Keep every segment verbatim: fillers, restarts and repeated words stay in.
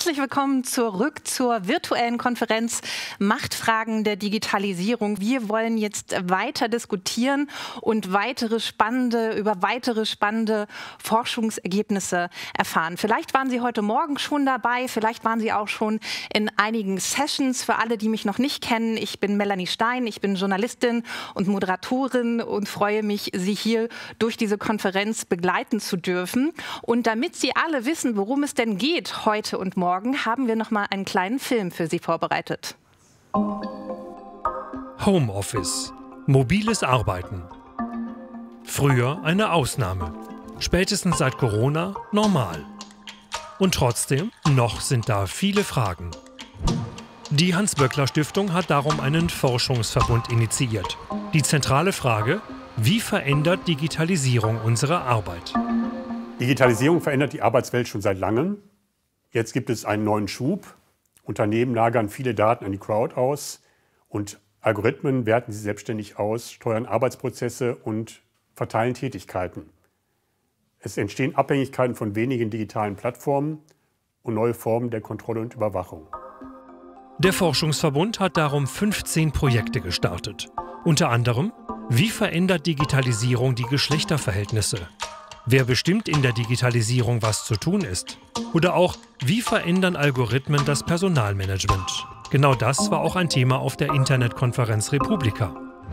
Herzlich willkommen zurück zur virtuellen Konferenz Machtfragen der Digitalisierung. Wir wollen jetzt weiter diskutieren und weitere spannende, über weitere spannende Forschungsergebnisse erfahren. Vielleicht waren Sie heute Morgen schon dabei, vielleicht waren Sie auch schon in einigen Sessions. Für alle, die mich noch nicht kennen, ich bin Melanie Stein, ich bin Journalistin und Moderatorin und freue mich, Sie hier durch diese Konferenz begleiten zu dürfen. Und damit Sie alle wissen, worum es denn geht heute und morgen, haben wir noch mal einen kleinen Film für Sie vorbereitet. Homeoffice. Mobiles Arbeiten. Früher eine Ausnahme. Spätestens seit Corona normal. Und trotzdem, noch sind da viele Fragen. Die Hans-Böckler-Stiftung hat darum einen Forschungsverbund initiiert. Die zentrale Frage: Wie verändert Digitalisierung unsere Arbeit? Digitalisierung verändert die Arbeitswelt schon seit langem. Jetzt gibt es einen neuen Schub. Unternehmen lagern viele Daten an die Cloud aus und Algorithmen werten sie selbstständig aus, steuern Arbeitsprozesse und verteilen Tätigkeiten. Es entstehen Abhängigkeiten von wenigen digitalen Plattformen und neue Formen der Kontrolle und Überwachung. Der Forschungsverbund hat darum fünfzehn Projekte gestartet. Unter anderem: Wie verändert Digitalisierung die Geschlechterverhältnisse? Wer bestimmt in der Digitalisierung, was zu tun ist? Oder auch: Wie verändern Algorithmen das Personalmanagement? Genau das war auch ein Thema auf der Internetkonferenz Republika.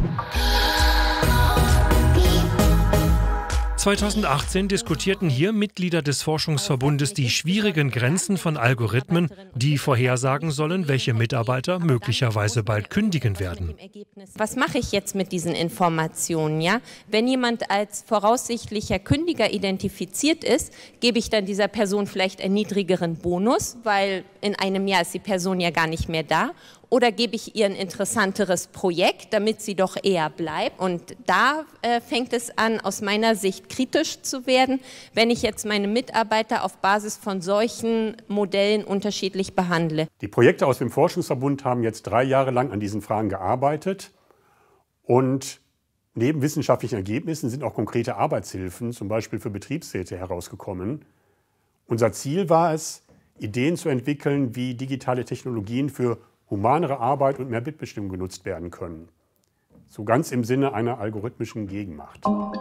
zweitausendachtzehn diskutierten hier Mitglieder des Forschungsverbundes die schwierigen Grenzen von Algorithmen, die vorhersagen sollen, welche Mitarbeiter möglicherweise bald kündigen werden. Was mache ich jetzt mit diesen Informationen? Ja? Wenn jemand als voraussichtlicher Kündiger identifiziert ist, gebe ich dann dieser Person vielleicht einen niedrigeren Bonus, weil in einem Jahr ist die Person ja gar nicht mehr da. Oder gebe ich ihr ein interessanteres Projekt, damit sie doch eher bleibt? Und da äh, fängt es an, aus meiner Sicht kritisch zu werden, wenn ich jetzt meine Mitarbeiter auf Basis von solchen Modellen unterschiedlich behandle. Die Projekte aus dem Forschungsverbund haben jetzt drei Jahre lang an diesen Fragen gearbeitet. Und neben wissenschaftlichen Ergebnissen sind auch konkrete Arbeitshilfen, zum Beispiel für Betriebsräte, herausgekommen. Unser Ziel war es, Ideen zu entwickeln, wie digitale Technologien für humanere Arbeit und mehr Mitbestimmung genutzt werden können. So ganz im Sinne einer algorithmischen Gegenmacht.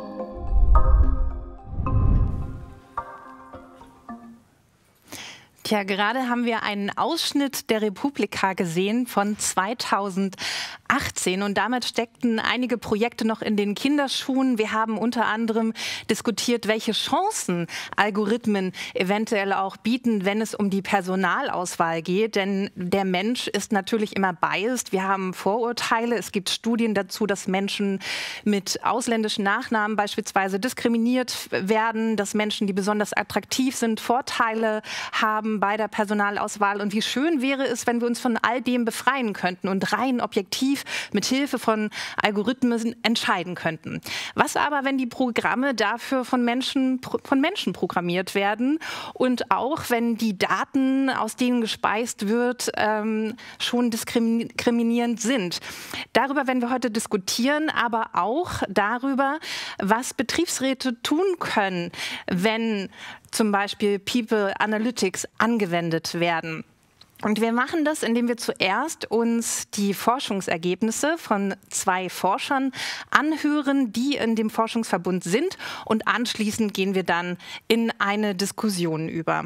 Tja, gerade haben wir einen Ausschnitt der Republika gesehen von zweitausendachtzehn und damit steckten einige Projekte noch in den Kinderschuhen. Wir haben unter anderem diskutiert, welche Chancen Algorithmen eventuell auch bieten, wenn es um die Personalauswahl geht. Denn der Mensch ist natürlich immer biased. Wir haben Vorurteile. Es gibt Studien dazu, dass Menschen mit ausländischen Nachnamen beispielsweise diskriminiert werden, dass Menschen, die besonders attraktiv sind, Vorteile haben bei der Personalauswahl. Und wie schön wäre es, wenn wir uns von all dem befreien könnten und rein objektiv mit Hilfe von Algorithmen entscheiden könnten. Was aber, wenn die Programme dafür von Menschen, von Menschen programmiert werden und auch wenn die Daten, aus denen gespeist wird, ähm, schon diskriminierend sind? Darüber werden wir heute diskutieren, aber auch darüber, was Betriebsräte tun können, wenn zum Beispiel People Analytics angewendet werden. Und wir machen das, indem wir zuerst uns die Forschungsergebnisse von zwei Forschern anhören, die in dem Forschungsverbund sind. Und anschließend gehen wir dann in eine Diskussion über.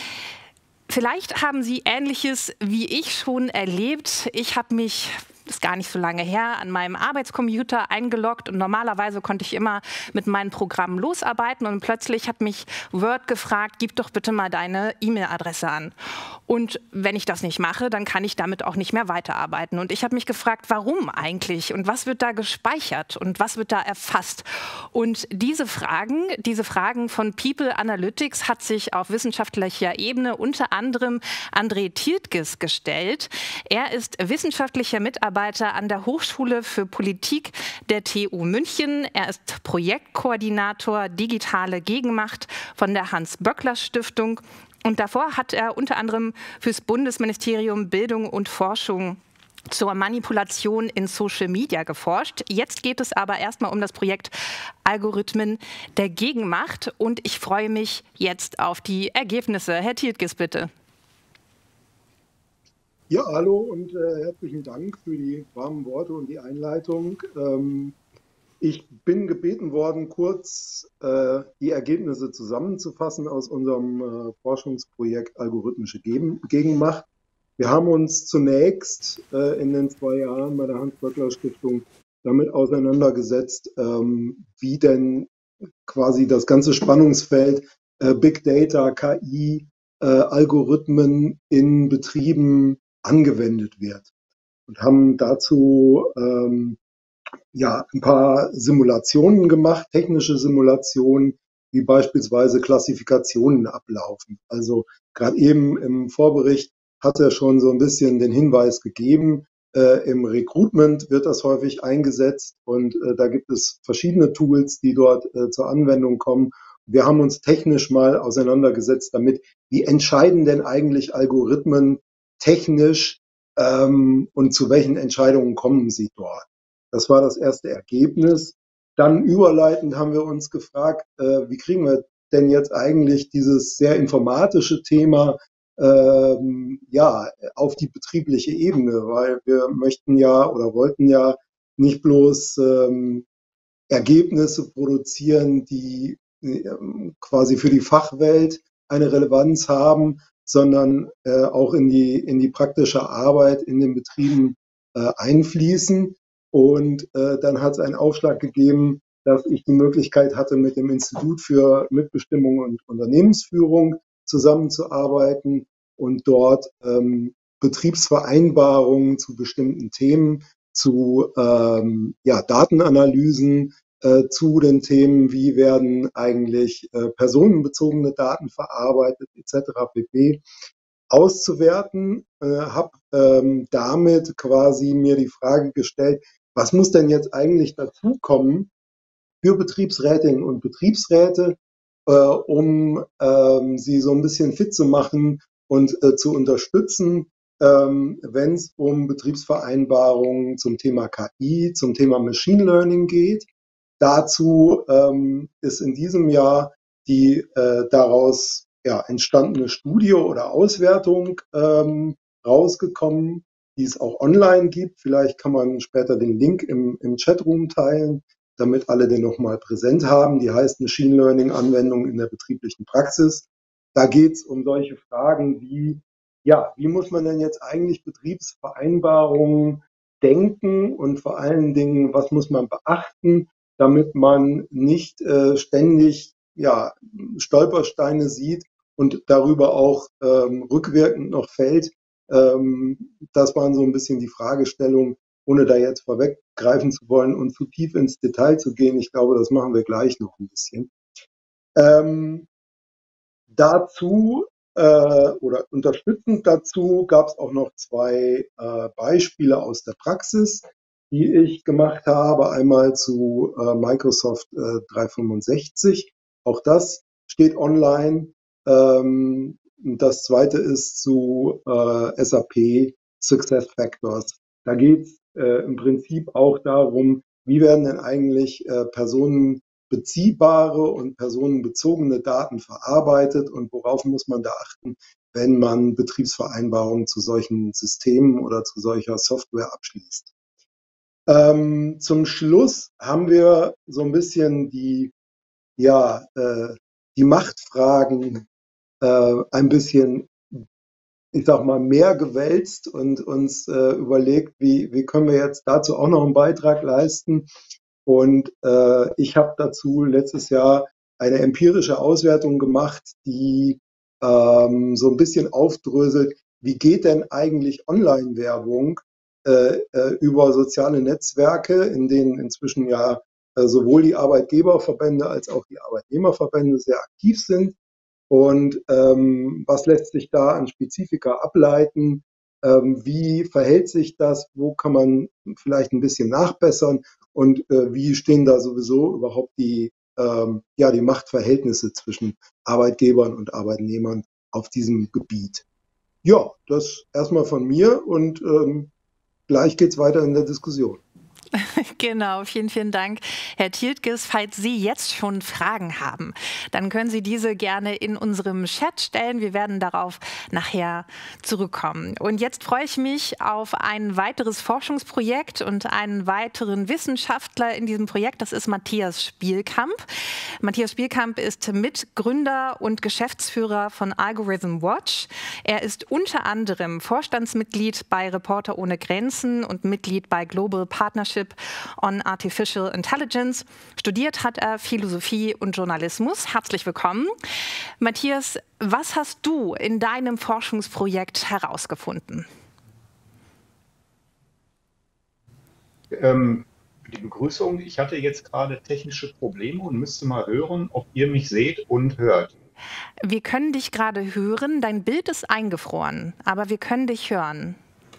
Vielleicht haben Sie Ähnliches wie ich schon erlebt. Ich habe mich, das ist gar nicht so lange her, an meinem Arbeitscomputer eingeloggt und normalerweise konnte ich immer mit meinen Programmen losarbeiten und plötzlich hat mich Word gefragt, gib doch bitte mal deine E-Mail-Adresse an. Und wenn ich das nicht mache, dann kann ich damit auch nicht mehr weiterarbeiten. Und ich habe mich gefragt, warum eigentlich und was wird da gespeichert und was wird da erfasst? Und diese Fragen, diese Fragen von People Analytics hat sich auf wissenschaftlicher Ebene unter anderem André Tiltges gestellt. Er ist wissenschaftlicher Mitarbeiter an der Hochschule für Politik der T U München. Er ist Projektkoordinator Digitale Gegenmacht von der Hans-Böckler-Stiftung. Und davor hat er unter anderem fürs Bundesministerium Bildung und Forschung zur Manipulation in Social Media geforscht. Jetzt geht es aber erstmal um das Projekt Algorithmen der Gegenmacht. Und ich freue mich jetzt auf die Ergebnisse. Herr Tiltges, bitte. Ja, hallo und äh, herzlichen Dank für die warmen Worte und die Einleitung. Ähm, ich bin gebeten worden, kurz äh, die Ergebnisse zusammenzufassen aus unserem äh, Forschungsprojekt Algorithmische Gegen Gegenmacht. Wir haben uns zunächst äh, in den zwei Jahren bei der Hans-Böckler-Stiftung damit auseinandergesetzt, ähm, wie denn quasi das ganze Spannungsfeld äh, Big Data, K I, äh, Algorithmen in Betrieben angewendet wird und haben dazu ähm, ja ein paar Simulationen gemacht, technische Simulationen, wie beispielsweise Klassifikationen ablaufen. Also gerade eben im Vorbericht hat er schon so ein bisschen den Hinweis gegeben. Äh, Im Recruitment wird das häufig eingesetzt und äh, da gibt es verschiedene Tools, die dort äh, zur Anwendung kommen. Wir haben uns technisch mal auseinandergesetzt damit, wie entscheiden denn eigentlich Algorithmen technisch ähm, und zu welchen Entscheidungen kommen sie dort. Das war das erste Ergebnis. Dann überleitend haben wir uns gefragt, äh, wie kriegen wir denn jetzt eigentlich dieses sehr informatische Thema ähm, ja, auf die betriebliche Ebene, weil wir möchten ja oder wollten ja nicht bloß ähm, Ergebnisse produzieren, die ähm, quasi für die Fachwelt eine Relevanz haben, sondern äh, auch in die, in die praktische Arbeit in den Betrieben äh, einfließen. Und äh, dann hat es einen Aufschlag gegeben, dass ich die Möglichkeit hatte, mit dem Institut für Mitbestimmung und Unternehmensführung zusammenzuarbeiten und dort ähm, Betriebsvereinbarungen zu bestimmten Themen, zu ähm, ja, Datenanalysen, äh, zu den Themen, wie werden eigentlich äh, personenbezogene Daten verarbeitet, et cetera pp. auszuwerten, äh, habe ähm, damit quasi mir die Frage gestellt, was muss denn jetzt eigentlich dazukommen für Betriebsrätinnen und Betriebsräte, äh, um ähm, sie so ein bisschen fit zu machen und äh, zu unterstützen, ähm, wenn es um Betriebsvereinbarungen zum Thema K I, zum Thema Machine Learning geht. Dazu ähm, ist in diesem Jahr die äh, daraus ja, entstandene Studie oder Auswertung ähm, rausgekommen, die es auch online gibt. Vielleicht kann man später den Link im, im Chatroom teilen, damit alle den nochmal präsent haben. Die heißt Machine Learning Anwendung in der betrieblichen Praxis. Da geht es um solche Fragen wie, ja, wie muss man denn jetzt eigentlich Betriebsvereinbarungen denken und vor allen Dingen, was muss man beachten, damit man nicht äh, ständig ja, Stolpersteine sieht und darüber auch ähm, rückwirkend noch fällt. Ähm, das waren so ein bisschen die Fragestellungen, ohne da jetzt vorweggreifen zu wollen und zu tief ins Detail zu gehen. Ich glaube, das machen wir gleich noch ein bisschen. Ähm, dazu äh, oder unterstützend dazu gab es auch noch zwei äh, Beispiele aus der Praxis, die ich gemacht habe. Einmal zu äh, Microsoft äh, dreihundertfünfundsechzig. Auch das steht online. Ähm, das zweite ist zu äh, S A P Success Factors. Da geht es äh, im Prinzip auch darum, wie werden denn eigentlich äh, personenbeziehbare und personenbezogene Daten verarbeitet und worauf muss man da achten, wenn man Betriebsvereinbarungen zu solchen Systemen oder zu solcher Software abschließt. Ähm, zum Schluss haben wir so ein bisschen die, ja, äh, die Machtfragen äh, ein bisschen, ich sag mal, mehr gewälzt und uns äh, überlegt, wie, wie können wir jetzt dazu auch noch einen Beitrag leisten. Und äh, ich habe dazu letztes Jahr eine empirische Auswertung gemacht, die ähm, so ein bisschen aufdröselt, wie geht denn eigentlich Online-Werbung äh, äh, über soziale Netzwerke, in denen inzwischen ja äh, sowohl die Arbeitgeberverbände als auch die Arbeitnehmerverbände sehr aktiv sind. Und ähm, was lässt sich da an Spezifika ableiten? Ähm, wie verhält sich das? Wo kann man vielleicht ein bisschen nachbessern? Und äh, wie stehen da sowieso überhaupt die, ähm, ja, die Machtverhältnisse zwischen Arbeitgebern und Arbeitnehmern auf diesem Gebiet? Ja, das erstmal von mir und ähm, gleich geht's weiter in der Diskussion. Genau, vielen, vielen Dank, Herr Tiltges. Falls Sie jetzt schon Fragen haben, dann können Sie diese gerne in unserem Chat stellen. Wir werden darauf nachher zurückkommen. Und jetzt freue ich mich auf ein weiteres Forschungsprojekt und einen weiteren Wissenschaftler in diesem Projekt. Das ist Matthias Spielkamp. Matthias Spielkamp ist Mitgründer und Geschäftsführer von Algorithm Watch. Er ist unter anderem Vorstandsmitglied bei Reporter ohne Grenzen und Mitglied bei Global Partnership on Artificial Intelligence. Studiert hat er Philosophie und Journalismus. Herzlich willkommen. Matthias, was hast du in deinem Forschungsprojekt herausgefunden? Ähm, die Begrüßung. Ich hatte jetzt gerade technische Probleme und müsste mal hören, ob ihr mich seht und hört. Wir können dich gerade hören. Dein Bild ist eingefroren, aber wir können dich hören.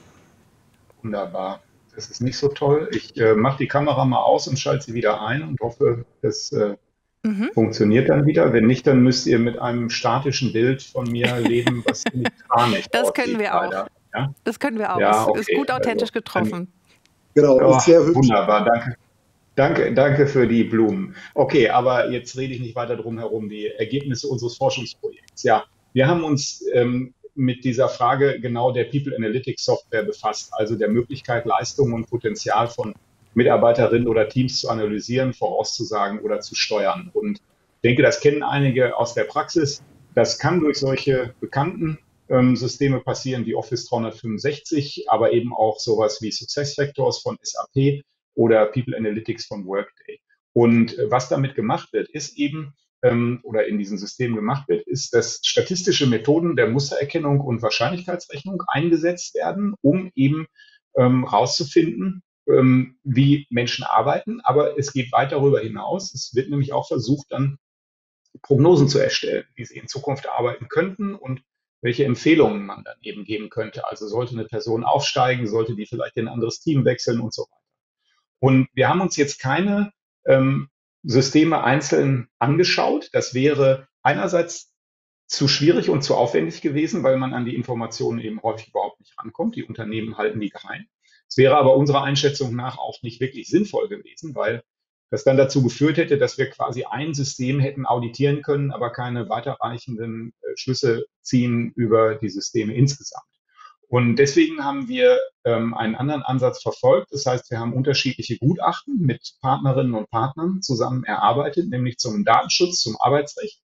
Wunderbar. Das ist nicht so toll. Ich äh, mache die Kamera mal aus und schalte sie wieder ein und hoffe, es äh, mhm. funktioniert dann wieder. Wenn nicht, dann müsst ihr mit einem statischen Bild von mir leben, was ziemlich kranisch Das aussieht, können wir leider. auch. Ja? Das können wir auch. Ja, es okay. ist gut authentisch also, getroffen. Genau, oh, ist sehr hübsch. Wunderbar, danke. Danke, danke für die Blumen. Okay, aber jetzt rede ich nicht weiter drum herum. Die Ergebnisse unseres Forschungsprojekts. Ja, wir haben uns ähm, mit dieser Frage genau der People Analytics Software befasst, also der Möglichkeit, Leistungen und Potenzial von Mitarbeiterinnen oder Teams zu analysieren, vorauszusagen oder zu steuern. Und ich denke, das kennen einige aus der Praxis. Das kann durch solche bekannten ähm, Systeme passieren wie Office dreihundertfünfundsechzig, aber eben auch sowas wie SuccessFactors von S A P oder People Analytics von Workday. Und äh, was damit gemacht wird, ist eben, oder in diesem System gemacht wird, ist, dass statistische Methoden der Mustererkennung und Wahrscheinlichkeitsrechnung eingesetzt werden, um eben ähm, rauszufinden, ähm, wie Menschen arbeiten. Aber es geht weit darüber hinaus. Es wird nämlich auch versucht, dann Prognosen zu erstellen, wie sie in Zukunft arbeiten könnten und welche Empfehlungen man dann eben geben könnte. Also sollte eine Person aufsteigen, sollte die vielleicht in ein anderes Team wechseln und so weiter. Und wir haben uns jetzt keine ähm, Systeme einzeln angeschaut. Das wäre einerseits zu schwierig und zu aufwendig gewesen, weil man an die Informationen eben häufig überhaupt nicht rankommt. Die Unternehmen halten die geheim. Es wäre aber unserer Einschätzung nach auch nicht wirklich sinnvoll gewesen, weil das dann dazu geführt hätte, dass wir quasi ein System hätten auditieren können, aber keine weiterreichenden äh, Schlüsse ziehen über die Systeme insgesamt. Und deswegen haben wir ähm, einen anderen Ansatz verfolgt. Das heißt, wir haben unterschiedliche Gutachten mit Partnerinnen und Partnern zusammen erarbeitet, nämlich zum Datenschutz, zum Arbeitsrecht,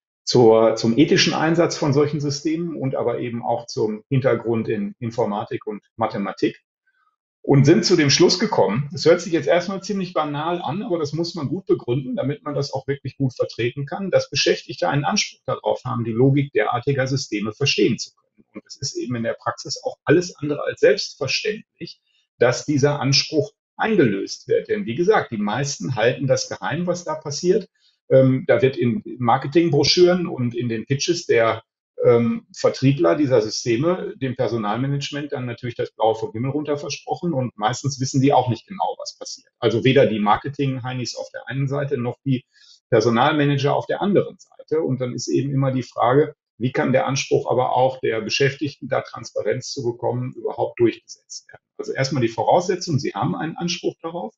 zur, zum ethischen Einsatz von solchen Systemen und aber eben auch zum Hintergrund in Informatik und Mathematik. Und sind zu dem Schluss gekommen, das hört sich jetzt erstmal ziemlich banal an, aber das muss man gut begründen, damit man das auch wirklich gut vertreten kann, dass Beschäftigte einen Anspruch darauf haben, die Logik derartiger Systeme verstehen zu können. Und es ist eben in der Praxis auch alles andere als selbstverständlich, dass dieser Anspruch eingelöst wird. Denn wie gesagt, die meisten halten das geheim, was da passiert. Ähm, da wird in Marketingbroschüren und in den Pitches der ähm, Vertriebler dieser Systeme dem Personalmanagement dann natürlich das Blaue vom Himmel runter versprochen. Und meistens wissen die auch nicht genau, was passiert. Also weder die Marketing-Heinis auf der einen Seite noch die Personalmanager auf der anderen Seite. Und dann ist eben immer die Frage, wie kann der Anspruch aber auch der Beschäftigten, da Transparenz zu bekommen, überhaupt durchgesetzt werden? Also erstmal die Voraussetzung, sie haben einen Anspruch darauf.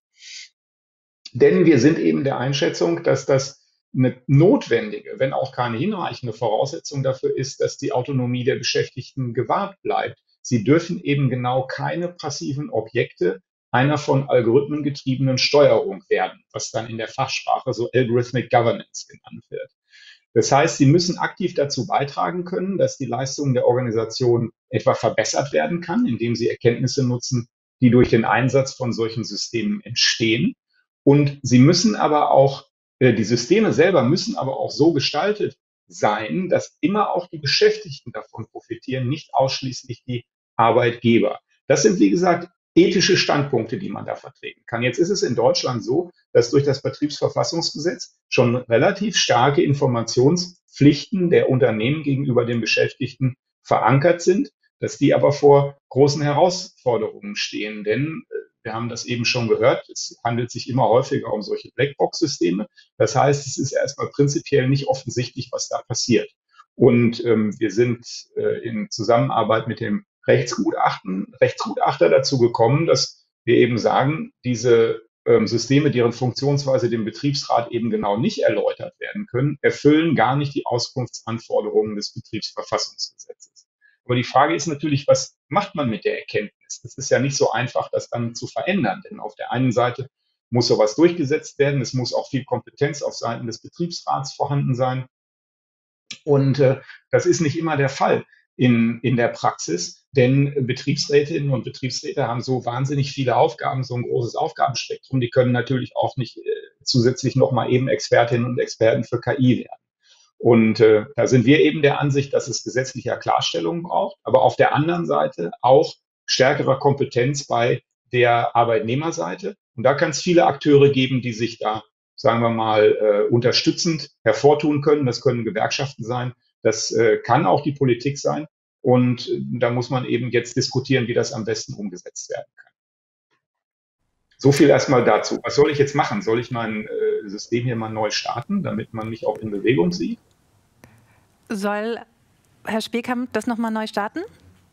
Denn wir sind eben der Einschätzung, dass das eine notwendige, wenn auch keine hinreichende Voraussetzung dafür ist, dass die Autonomie der Beschäftigten gewahrt bleibt. Sie dürfen eben genau keine passiven Objekte einer von Algorithmen getriebenen Steuerung werden, was dann in der Fachsprache so Algorithmic Governance genannt wird. Das heißt, sie müssen aktiv dazu beitragen können, dass die Leistung der Organisation etwa verbessert werden kann, indem sie Erkenntnisse nutzen, die durch den Einsatz von solchen Systemen entstehen. Und sie müssen aber auch, äh, die Systeme selber müssen aber auch so gestaltet sein, dass immer auch die Beschäftigten davon profitieren, nicht ausschließlich die Arbeitgeber. Das sind, wie gesagt, ethische Standpunkte, die man da vertreten kann. Jetzt ist es in Deutschland so, dass durch das Betriebsverfassungsgesetz schon relativ starke Informationspflichten der Unternehmen gegenüber den Beschäftigten verankert sind, dass die aber vor großen Herausforderungen stehen. Denn wir haben das eben schon gehört, es handelt sich immer häufiger um solche Blackbox-Systeme. Das heißt, es ist erstmal prinzipiell nicht offensichtlich, was da passiert. Und ähm, wir sind äh, in Zusammenarbeit mit dem Rechtsgutachten, Rechtsgutachter dazu gekommen, dass wir eben sagen, diese ähm, Systeme, deren Funktionsweise dem Betriebsrat eben genau nicht erläutert werden können, erfüllen gar nicht die Auskunftsanforderungen des Betriebsverfassungsgesetzes. Aber die Frage ist natürlich, was macht man mit der Erkenntnis? Es ist ja nicht so einfach, das dann zu verändern, denn auf der einen Seite muss sowas durchgesetzt werden, es muss auch viel Kompetenz auf Seiten des Betriebsrats vorhanden sein. Und äh, das ist nicht immer der Fall in, in der Praxis, denn Betriebsrätinnen und Betriebsräte haben so wahnsinnig viele Aufgaben, so ein großes Aufgabenspektrum, die können natürlich auch nicht äh, zusätzlich nochmal eben Expertinnen und Experten für K I werden. Und äh, da sind wir eben der Ansicht, dass es gesetzliche Klarstellungen braucht, aber auf der anderen Seite auch stärkerer Kompetenz bei der Arbeitnehmerseite. Und da kann es viele Akteure geben, die sich da, sagen wir mal, äh, unterstützend hervortun können. Das können Gewerkschaften sein, das äh, kann auch die Politik sein. Und äh, da muss man eben jetzt diskutieren, wie das am besten umgesetzt werden kann. So viel erstmal dazu. Was soll ich jetzt machen? Soll ich mein äh, System hier mal neu starten, damit man mich auch in Bewegung sieht? Soll Herr Spielkamp das nochmal neu starten?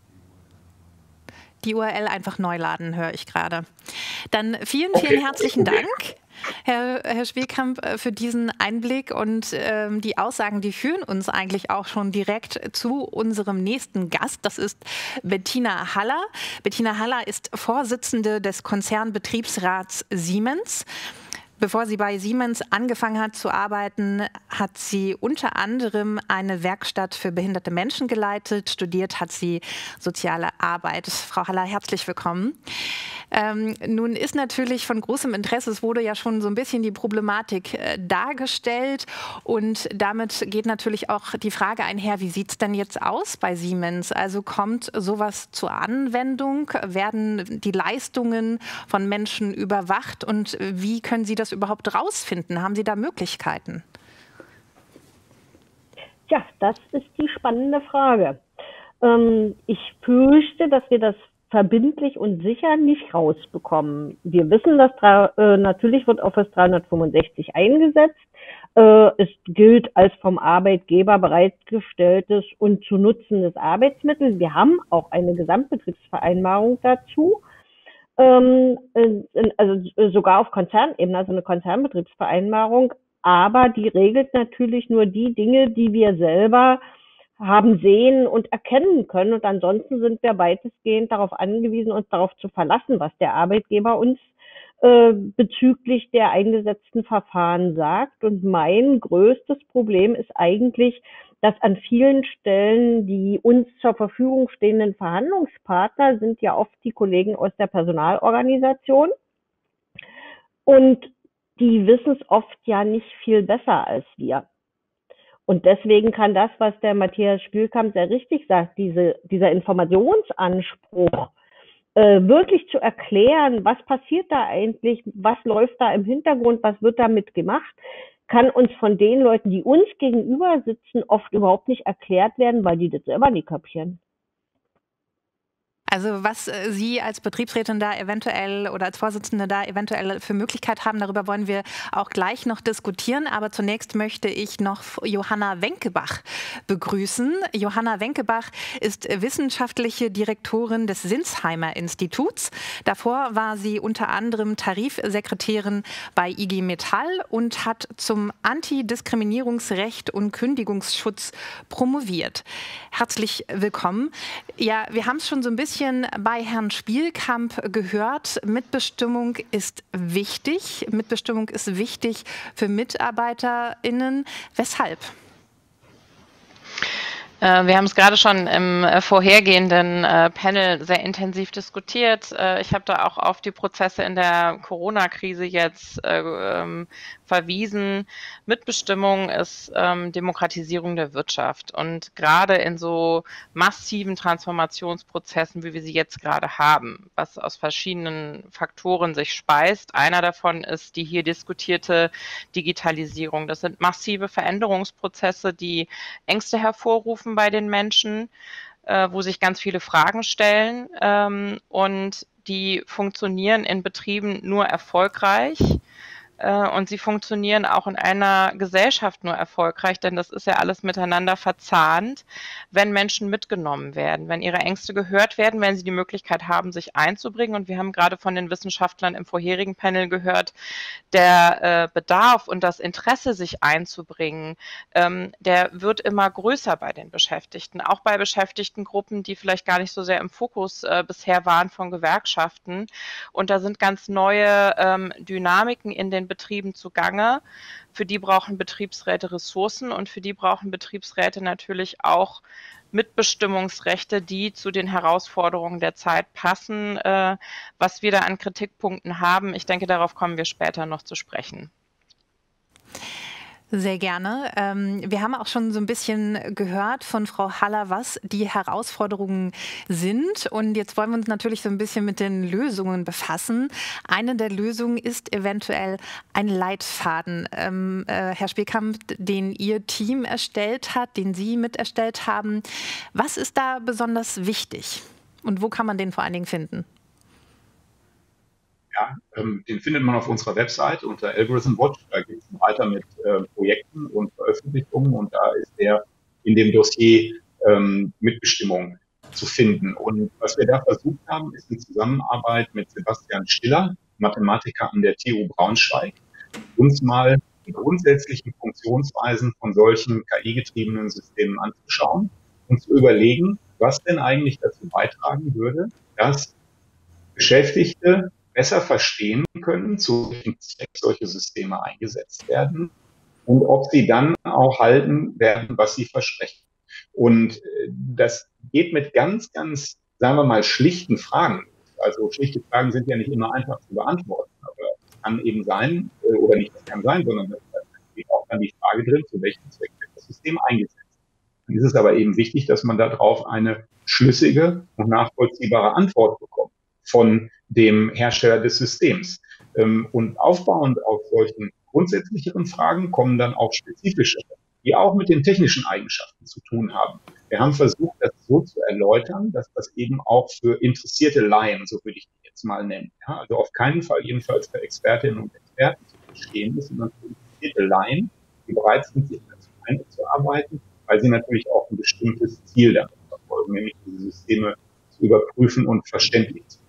Die U R L einfach neu laden, höre ich gerade. Dann vielen, vielen okay. herzlichen Dank, Herr, Herr Spielkamp, für diesen Einblick und ähm, die Aussagen, die führen uns eigentlich auch schon direkt zu unserem nächsten Gast. Das ist Bettina Haller. Bettina Haller ist Vorsitzende des Konzernbetriebsrats Siemens. Bevor sie bei Siemens angefangen hat zu arbeiten, hat sie unter anderem eine Werkstatt für behinderte Menschen geleitet. Studiert hat sie soziale Arbeit. Frau Haller, herzlich willkommen. Ähm, nun ist natürlich von großem Interesse, es wurde ja schon so ein bisschen die Problematik äh, dargestellt und damit geht natürlich auch die Frage einher, wie sieht es denn jetzt aus bei Siemens? Also kommt sowas zur Anwendung? Werden die Leistungen von Menschen überwacht und wie können Sie das überhaupt rausfinden? Haben Sie da Möglichkeiten? Ja, das ist die spannende Frage. Ähm, ich fürchte, dass wir das verbindlich und sicher nicht rausbekommen. Wir wissen, dass äh, natürlich wird Office dreihundertfünfundsechzig eingesetzt. Äh, es gilt als vom Arbeitgeber bereitgestelltes und zu nutzendes Arbeitsmittel. Wir haben auch eine Gesamtbetriebsvereinbarung dazu. Ähm, äh, also sogar auf Konzernebene, also eine Konzernbetriebsvereinbarung. Aber die regelt natürlich nur die Dinge, die wir selber haben sehen und erkennen können. Und ansonsten sind wir weitestgehend darauf angewiesen, uns darauf zu verlassen, was der Arbeitgeber uns äh, bezüglich der eingesetzten Verfahren sagt. Und mein größtes Problem ist eigentlich, dass an vielen Stellen die uns zur Verfügung stehenden Verhandlungspartner sind ja oft die Kollegen aus der Personalorganisation. Und die wissen es oft ja nicht viel besser als wir. Und deswegen kann das, was der Matthias Spielkamp sehr richtig sagt, diese, dieser Informationsanspruch, äh, wirklich zu erklären, was passiert da eigentlich, was läuft da im Hintergrund, was wird damit gemacht, kann uns von den Leuten, die uns gegenüber sitzen, oft überhaupt nicht erklärt werden, weil die das selber nicht kapieren. Also was Sie als Betriebsrätin da eventuell oder als Vorsitzende da eventuell für Möglichkeit haben, darüber wollen wir auch gleich noch diskutieren. Aber zunächst möchte ich noch Johanna Wenkebach begrüßen. Johanna Wenkebach ist wissenschaftliche Direktorin des Sinsheimer Instituts. Davor war sie unter anderem Tarifsekretärin bei I G Metall und hat zum Antidiskriminierungsrecht und Kündigungsschutz promoviert. Herzlich willkommen. Ja, wir haben es schon so ein bisschen bei Herrn Spielkamp gehört. Mitbestimmung ist wichtig. Mitbestimmung ist wichtig für MitarbeiterInnen. Weshalb? Wir haben es gerade schon im vorhergehenden Panel sehr intensiv diskutiert. Ich habe da auch auf die Prozesse in der Corona-Krise jetzt ähm, verwiesen. Mitbestimmung ist ähm, Demokratisierung der Wirtschaft. Und gerade in so massiven Transformationsprozessen, wie wir sie jetzt gerade haben, was aus verschiedenen Faktoren sich speist. Einer davon ist die hier diskutierte Digitalisierung. Das sind massive Veränderungsprozesse, die Ängste hervorrufen bei den Menschen, äh, wo sich ganz viele Fragen stellen ähm, und die funktionieren in Betrieben nur erfolgreich, äh, und sie funktionieren auch in einer Gesellschaft nur erfolgreich, denn das ist ja alles miteinander verzahnt, wenn Menschen mitgenommen werden, wenn ihre Ängste gehört werden, wenn sie die Möglichkeit haben, sich einzubringen. Und wir haben gerade von den Wissenschaftlern im vorherigen Panel gehört, der äh, Bedarf und das Interesse, sich einzubringen, ähm, der wird immer größer bei den Beschäftigten, auch bei Beschäftigtengruppen, die vielleicht gar nicht so sehr im Fokus äh, bisher waren von Gewerkschaften. Und da sind ganz neue ähm, Dynamiken in den Betrieben zugange. Für die brauchen Betriebsräte Ressourcen und für die brauchen Betriebsräte natürlich auch Mitbestimmungsrechte, die zu den Herausforderungen der Zeit passen. Äh, was wir da an Kritikpunkten haben, ich denke, darauf kommen wir später noch zu sprechen. Sehr gerne. Ähm, wir haben auch schon so ein bisschen gehört von Frau Haller, was die Herausforderungen sind. Und jetzt wollen wir uns natürlich so ein bisschen mit den Lösungen befassen. Eine der Lösungen ist eventuell ein Leitfaden. Ähm, äh, Herr Spielkamp, den Ihr Team erstellt hat, den Sie mit erstellt haben. Was ist da besonders wichtig? Und wo kann man den vor allen Dingen finden? Ja, ähm, den findet man auf unserer Website unter Algorithm Watch. Da geht es weiter mit äh, Projekten und Veröffentlichungen und da ist der in dem Dossier ähm, Mitbestimmung zu finden. Und was wir da versucht haben, ist in Zusammenarbeit mit Sebastian Stiller, Mathematiker an der T U Braunschweig, uns mal die grundsätzlichen Funktionsweisen von solchen K I-getriebenen Systemen anzuschauen und zu überlegen, was denn eigentlich dazu beitragen würde, dass Beschäftigte besser verstehen können, zu welchem Zweck solche Systeme eingesetzt werden und ob sie dann auch halten werden, was sie versprechen. Und das geht mit ganz, ganz, sagen wir mal, schlichten Fragen. Also schlichte Fragen sind ja nicht immer einfach zu beantworten, aber es kann eben sein, oder nicht das kann sein, sondern da steht auch dann die Frage drin, zu welchem Zweck wird das System eingesetzt. Dann ist es aber eben wichtig, dass man darauf eine schlüssige und nachvollziehbare Antwort bekommt von dem Hersteller des Systems. Und aufbauend auf solchen grundsätzlicheren Fragen kommen dann auch spezifische, die auch mit den technischen Eigenschaften zu tun haben. Wir haben versucht, das so zu erläutern, dass das eben auch für interessierte Laien, so würde ich die jetzt mal nennen, ja, also auf keinen Fall jedenfalls für Expertinnen und Experten zu verstehen ist, sondern für interessierte Laien, die bereit sind, sich dazu einzuarbeiten, weil sie natürlich auch ein bestimmtes Ziel damit verfolgen, nämlich diese Systeme zu überprüfen und verständlich zu machen.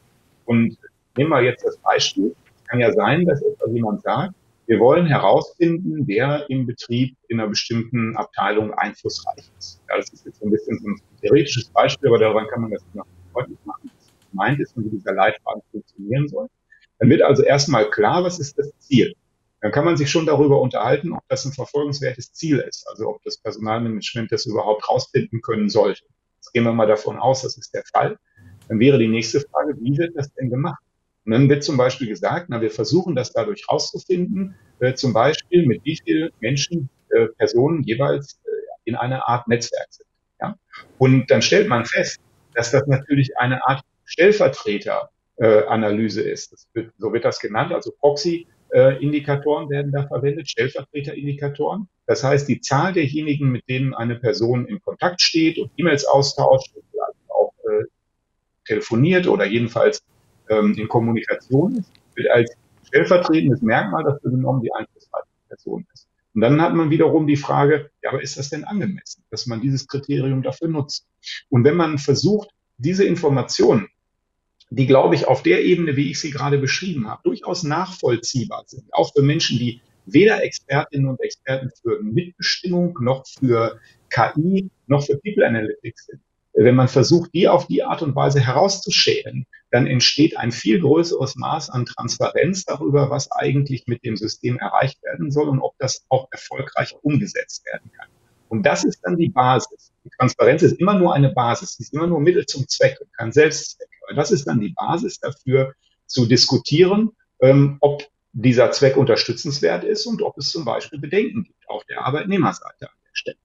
Und nehmen wir jetzt das Beispiel. Es kann ja sein, dass etwa jemand sagt, wir wollen herausfinden, wer im Betrieb in einer bestimmten Abteilung einflussreich ist. Ja, das ist jetzt so ein bisschen so ein theoretisches Beispiel, aber daran kann man das noch deutlich machen, was gemeint ist und wie dieser Leitfaden funktionieren soll. Dann wird also erstmal klar, was ist das Ziel. Dann kann man sich schon darüber unterhalten, ob das ein verfolgenswertes Ziel ist, also ob das Personalmanagement das überhaupt rausfinden können sollte. Jetzt gehen wir mal davon aus, das ist der Fall. Dann wäre die nächste Frage, wie wird das denn gemacht? Und dann wird zum Beispiel gesagt, na, wir versuchen das dadurch rauszufinden, äh, zum Beispiel mit wie vielen Menschen, äh, Personen jeweils äh, in einer Art Netzwerk sind. Ja? Und dann stellt man fest, dass das natürlich eine Art Stellvertreter-Analyse äh, ist. Das wird, so wird das genannt, also Proxy-Indikatoren werden da verwendet, Stellvertreter-Indikatoren. Das heißt, die Zahl derjenigen, mit denen eine Person in Kontakt steht und E-Mails austauscht und vielleicht auch äh, telefoniert oder jedenfalls ähm, in Kommunikation ist, wird als stellvertretendes Merkmal dafür genommen, wie einflussreich die Person ist. Und dann hat man wiederum die Frage, ja, aber ist das denn angemessen, dass man dieses Kriterium dafür nutzt? Und wenn man versucht, diese Informationen, die, glaube ich, auf der Ebene, wie ich sie gerade beschrieben habe, durchaus nachvollziehbar sind, auch für Menschen, die weder Expertinnen und Experten für Mitbestimmung noch für K I noch für People Analytics sind, wenn man versucht, die auf die Art und Weise herauszuschälen, dann entsteht ein viel größeres Maß an Transparenz darüber, was eigentlich mit dem System erreicht werden soll und ob das auch erfolgreich umgesetzt werden kann. Und das ist dann die Basis. Die Transparenz ist immer nur eine Basis, sie ist immer nur Mittel zum Zweck und kein Selbstzweck. Aber das ist dann die Basis dafür, zu diskutieren, ähm, ob dieser Zweck unterstützenswert ist und ob es zum Beispiel Bedenken gibt auf der Arbeitnehmerseite an der Stelle.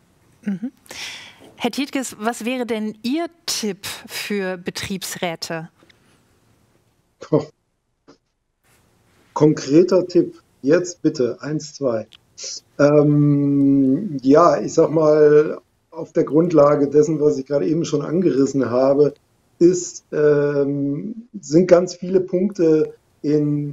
Mhm. Herr Tietges, was wäre denn Ihr Tipp für Betriebsräte? Oh. Konkreter Tipp, jetzt bitte, eins, zwei. Ähm, ja, ich sag mal, auf der Grundlage dessen, was ich gerade eben schon angerissen habe, ist, ähm, sind ganz viele Punkte in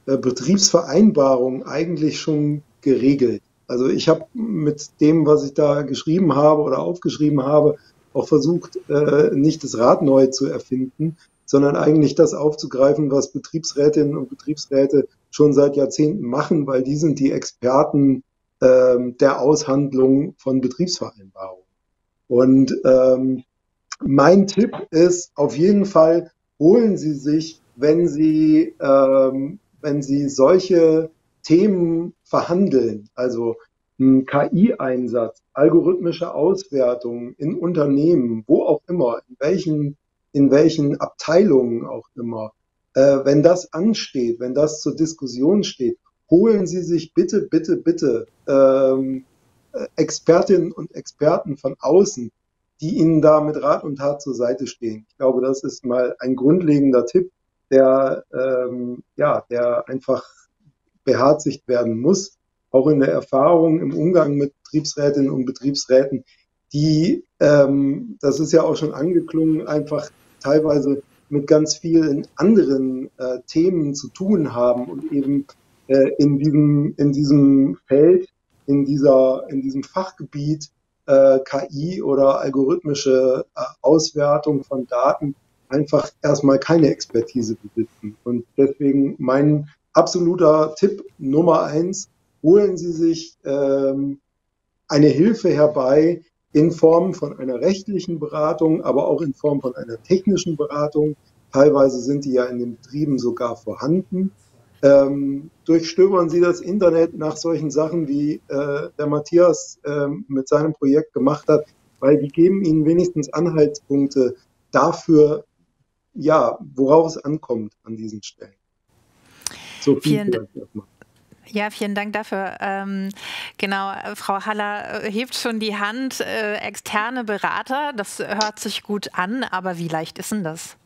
äh, Betriebsvereinbarung eigentlich schon geregelt. Also ich habe mit dem, was ich da geschrieben habe oder aufgeschrieben habe, auch versucht, äh, nicht das Rad neu zu erfinden, sondern eigentlich das aufzugreifen, was Betriebsrätinnen und Betriebsräte schon seit Jahrzehnten machen, weil die sind die Experten äh, der Aushandlung von Betriebsvereinbarungen. Und ähm, mein Tipp ist auf jeden Fall, holen Sie sich, wenn Sie, ähm, wenn Sie solche Themen verhandeln, also ein K I-Einsatz, algorithmische Auswertung in Unternehmen, wo auch immer, in welchen, in welchen Abteilungen auch immer, äh, wenn das ansteht, wenn das zur Diskussion steht, holen Sie sich bitte, bitte, bitte ähm, Expertinnen und Experten von außen, die Ihnen da mit Rat und Tat zur Seite stehen. Ich glaube, das ist mal ein grundlegender Tipp, der, ähm, ja, der einfach beherzigt werden muss, auch in der Erfahrung im Umgang mit Betriebsrätinnen und Betriebsräten, die, ähm, das ist ja auch schon angeklungen, einfach teilweise mit ganz vielen anderen äh, Themen zu tun haben und eben äh, in diesem, in diesem Feld, in dieser, in diesem Fachgebiet äh, K I oder algorithmische äh, Auswertung von Daten einfach erstmal keine Expertise besitzen. Und deswegen mein absoluter Tipp Nummer eins, holen Sie sich ähm, eine Hilfe herbei in Form von einer rechtlichen Beratung, aber auch in Form von einer technischen Beratung. Teilweise sind die ja in den Betrieben sogar vorhanden. Ähm, durchstöbern Sie das Internet nach solchen Sachen, wie äh, der Matthias äh, mit seinem Projekt gemacht hat, weil die geben Ihnen wenigstens Anhaltspunkte dafür, ja, worauf es ankommt an diesen Stellen. So viel Vielen vielleicht erstmal. Ja, vielen Dank dafür. Ähm, genau, Frau Haller äh, hebt schon die Hand. Äh, externe Berater, das hört sich gut an, aber wie leicht ist denn das?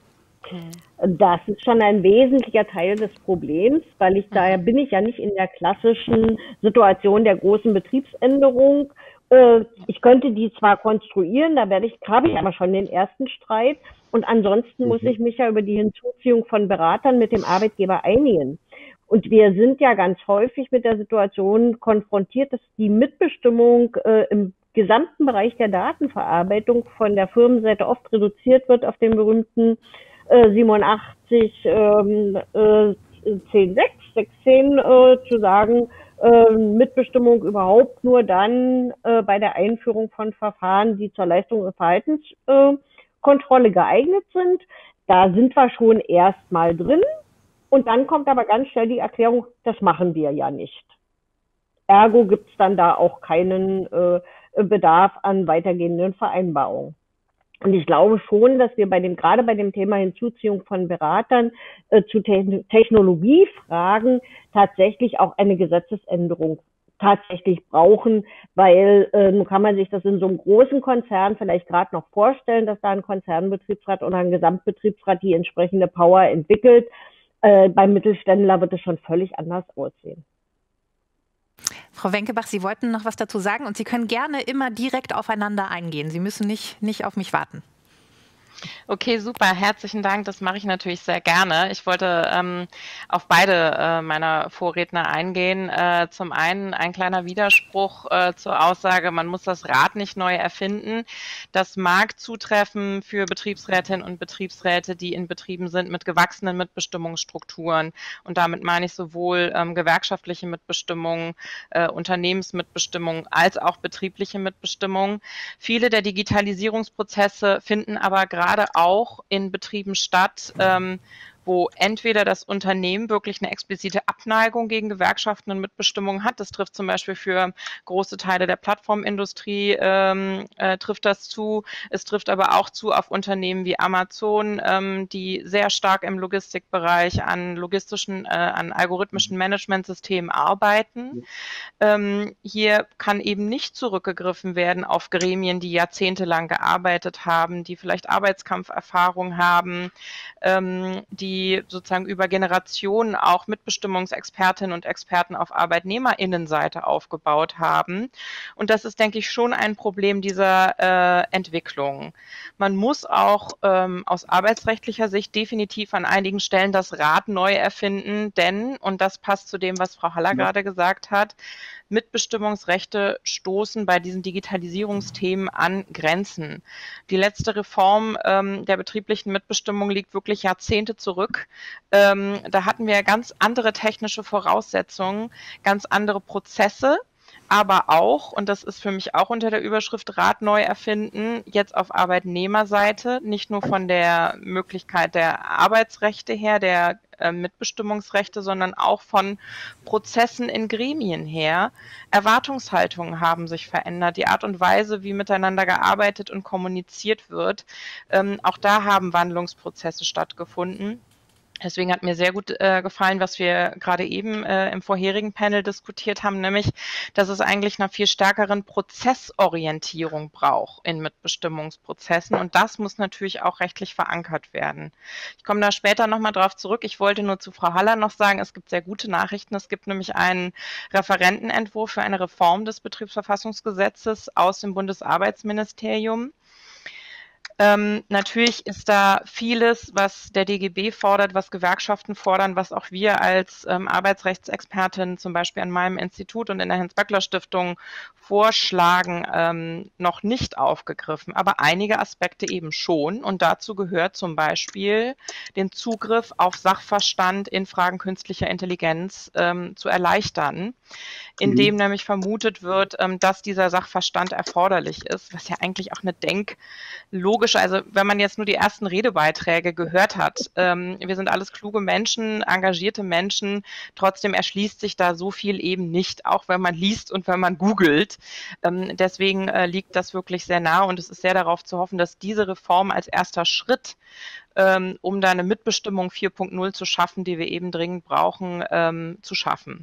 Das ist schon ein wesentlicher Teil des Problems, weil ich daher bin ich ja nicht in der klassischen Situation der großen Betriebsänderung. Äh, ich könnte die zwar konstruieren, da werde ich, habe ich aber schon den ersten Streit. Und ansonsten muss ich mich ja über die Hinzuziehung von Beratern mit dem Arbeitgeber einigen. Und wir sind ja ganz häufig mit der Situation konfrontiert, dass die Mitbestimmung äh, im gesamten Bereich der Datenverarbeitung von der Firmenseite oft reduziert wird auf den berühmten äh, siebenundachtzig ähm, äh, zehn Punkt sechs, sechs Punkt zehn äh, zu sagen, äh, Mitbestimmung überhaupt nur dann äh, bei der Einführung von Verfahren, die zur Leistung und Verhaltenskontrolle äh, geeignet sind. Da sind wir schon erstmal drin. Und dann kommt aber ganz schnell die Erklärung, das machen wir ja nicht. Ergo gibt es dann da auch keinen äh, Bedarf an weitergehenden Vereinbarungen. Und ich glaube schon, dass wir bei dem, gerade bei dem Thema Hinzuziehung von Beratern äh, zu Te- Technologiefragen tatsächlich auch eine Gesetzesänderung tatsächlich brauchen, weil äh, nun kann man sich das in so einem großen Konzern vielleicht gerade noch vorstellen, dass da ein Konzernbetriebsrat oder ein Gesamtbetriebsrat die entsprechende Power entwickelt. Äh, beim Mittelständler wird es schon völlig anders aussehen. Frau Wenkebach, Sie wollten noch was dazu sagen und Sie können gerne immer direkt aufeinander eingehen. Sie müssen nicht, nicht auf mich warten. Okay, super. Herzlichen Dank. Das mache ich natürlich sehr gerne. Ich wollte ähm, auf beide äh, meiner Vorredner eingehen. Äh, zum einen ein kleiner Widerspruch äh, zur Aussage, man muss das Rad nicht neu erfinden. Das mag zutreffen für Betriebsrätinnen und Betriebsräte, die in Betrieben sind mit gewachsenen Mitbestimmungsstrukturen. Und damit meine ich sowohl ähm, gewerkschaftliche Mitbestimmung, äh, Unternehmensmitbestimmung als auch betriebliche Mitbestimmung. Viele der Digitalisierungsprozesse finden aber gerade gerade auch in Betrieben statt, ähm, wo entweder das Unternehmen wirklich eine explizite Abneigung gegen Gewerkschaften und Mitbestimmung hat. Das trifft zum Beispiel für große Teile der Plattformindustrie, ähm, äh, trifft das zu. Es trifft aber auch zu auf Unternehmen wie Amazon, ähm, die sehr stark im Logistikbereich an logistischen, äh, an algorithmischen Managementsystemen arbeiten. Ähm, hier kann eben nicht zurückgegriffen werden auf Gremien, die jahrzehntelang gearbeitet haben, die vielleicht Arbeitskampferfahrung haben, ähm, die die sozusagen über Generationen auch Mitbestimmungsexpertinnen und Experten auf ArbeitnehmerInnenseite aufgebaut haben. Und das ist, denke ich, schon ein Problem dieser äh, Entwicklung. Man muss auch ähm, aus arbeitsrechtlicher Sicht definitiv an einigen Stellen das Rad neu erfinden, denn, und das passt zu dem, was Frau Haller ja. gerade gesagt hat, Mitbestimmungsrechte stoßen bei diesen Digitalisierungsthemen an Grenzen. Die letzte Reform ähm, der betrieblichen Mitbestimmung liegt wirklich Jahrzehnte zurück. Ähm, da hatten wir ganz andere technische Voraussetzungen, ganz andere Prozesse, aber auch, und das ist für mich auch unter der Überschrift Rad neu erfinden, jetzt auf Arbeitnehmerseite, nicht nur von der Möglichkeit der Arbeitsrechte her, der äh, Mitbestimmungsrechte, sondern auch von Prozessen in Gremien her. Erwartungshaltungen haben sich verändert, die Art und Weise, wie miteinander gearbeitet und kommuniziert wird. Ähm, auch da haben Wandlungsprozesse stattgefunden. Deswegen hat mir sehr gut äh, gefallen, was wir gerade eben äh, im vorherigen Panel diskutiert haben, nämlich, dass es eigentlich eine viel stärkeren Prozessorientierung braucht in Mitbestimmungsprozessen. Und das muss natürlich auch rechtlich verankert werden. Ich komme da später nochmal drauf zurück. Ich wollte nur zu Frau Haller noch sagen, es gibt sehr gute Nachrichten. Es gibt nämlich einen Referentenentwurf für eine Reform des Betriebsverfassungsgesetzes aus dem Bundesarbeitsministerium. Ähm, natürlich ist da vieles, was der D G B fordert, was Gewerkschaften fordern, was auch wir als ähm, Arbeitsrechtsexpertin zum Beispiel an meinem Institut und in der Hans-Böckler-Stiftung vorschlagen, ähm, noch nicht aufgegriffen, aber einige Aspekte eben schon. Und dazu gehört zum Beispiel den Zugriff auf Sachverstand in Fragen künstlicher Intelligenz ähm, zu erleichtern, indem mhm. nämlich vermutet wird, ähm, dass dieser Sachverstand erforderlich ist, was ja eigentlich auch eine Denklogik, also wenn man jetzt nur die ersten Redebeiträge gehört hat, ähm, wir sind alles kluge Menschen, engagierte Menschen, trotzdem erschließt sich da so viel eben nicht, auch wenn man liest und wenn man googelt. Ähm, deswegen äh, liegt das wirklich sehr nah und es ist sehr darauf zu hoffen, dass diese Reform als erster Schritt, ähm, um da eine Mitbestimmung vier Punkt null zu schaffen, die wir eben dringend brauchen, ähm, zu schaffen.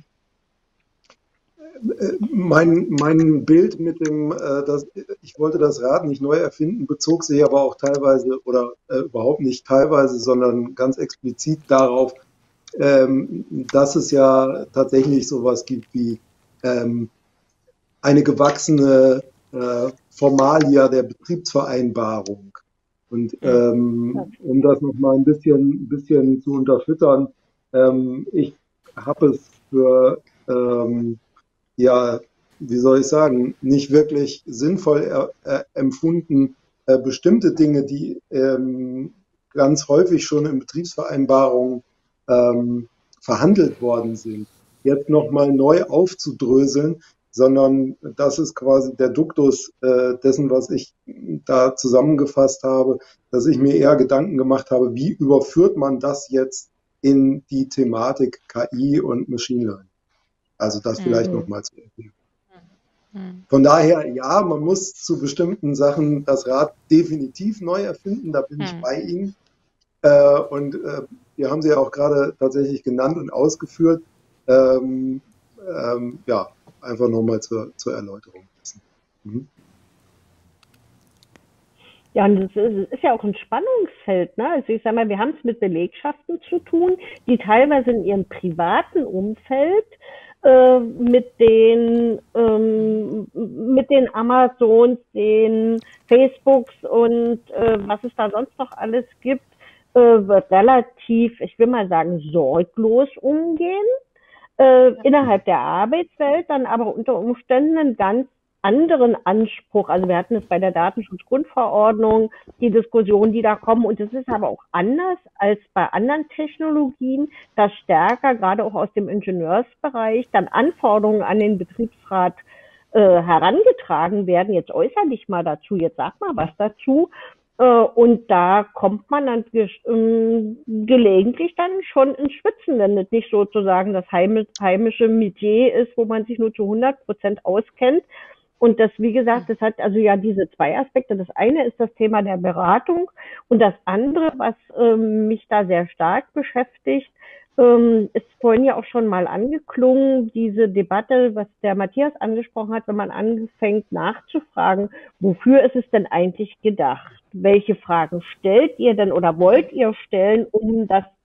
Mein, mein Bild mit dem, äh, das, ich wollte das Rad nicht neu erfinden, bezog sich aber auch teilweise oder äh, überhaupt nicht teilweise, sondern ganz explizit darauf, ähm, dass es ja tatsächlich sowas gibt wie ähm, eine gewachsene äh, Formalia der Betriebsvereinbarung. Und ähm, um das nochmal ein bisschen, ein bisschen zu unterfüttern, ähm, ich habe es für ähm, ja, wie soll ich sagen, nicht wirklich sinnvoll er, er, empfunden, äh, bestimmte Dinge, die ähm, ganz häufig schon in Betriebsvereinbarungen ähm, verhandelt worden sind, jetzt nochmal neu aufzudröseln, sondern das ist quasi der Duktus äh, dessen, was ich da zusammengefasst habe, dass ich mir eher Gedanken gemacht habe, wie überführt man das jetzt in die Thematik K I und Machine Learning. Also das vielleicht mhm. nochmal zu erklären. Mhm. Von daher, ja, man muss zu bestimmten Sachen das Rad definitiv neu erfinden, da bin mhm. ich bei Ihnen. Äh, und äh, wir haben sie ja auch gerade tatsächlich genannt und ausgeführt. Ähm, ähm, ja, einfach nochmal zur, zur Erläuterung. Mhm. Ja, und es ist, ist ja auch ein Spannungsfeld, ne? Also ich sag mal, wir haben es mit Belegschaften zu tun, die teilweise in ihrem privaten Umfeld äh, mit den ähm, mit den Amazons, den Facebooks und äh, was es da sonst noch alles gibt, äh, relativ, ich will mal sagen, sorglos umgehen. Äh, innerhalb der Arbeitswelt dann aber unter Umständen einen ganz anderen Anspruch. Also wir hatten es bei der Datenschutzgrundverordnung, die Diskussionen, die da kommen. Und es ist aber auch anders als bei anderen Technologien, dass stärker, gerade auch aus dem Ingenieursbereich, dann Anforderungen an den Betriebsrat äh, herangetragen werden. Jetzt äußere dich mal dazu, jetzt sag mal was dazu. Und da kommt man dann ähm, gelegentlich dann schon ins Schwitzen, wenn es nicht sozusagen das heimische Metier ist, wo man sich nur zu hundert Prozent auskennt. Und das, wie gesagt, das hat also ja diese zwei Aspekte. Das eine ist das Thema der Beratung und das andere, was ähm, mich da sehr stark beschäftigt, ähm, ist vorhin ja auch schon mal angeklungen, diese Debatte, was der Matthias angesprochen hat, wenn man anfängt nachzufragen, wofür ist es denn eigentlich gedacht? Welche Fragen stellt ihr denn oder wollt ihr stellen, um das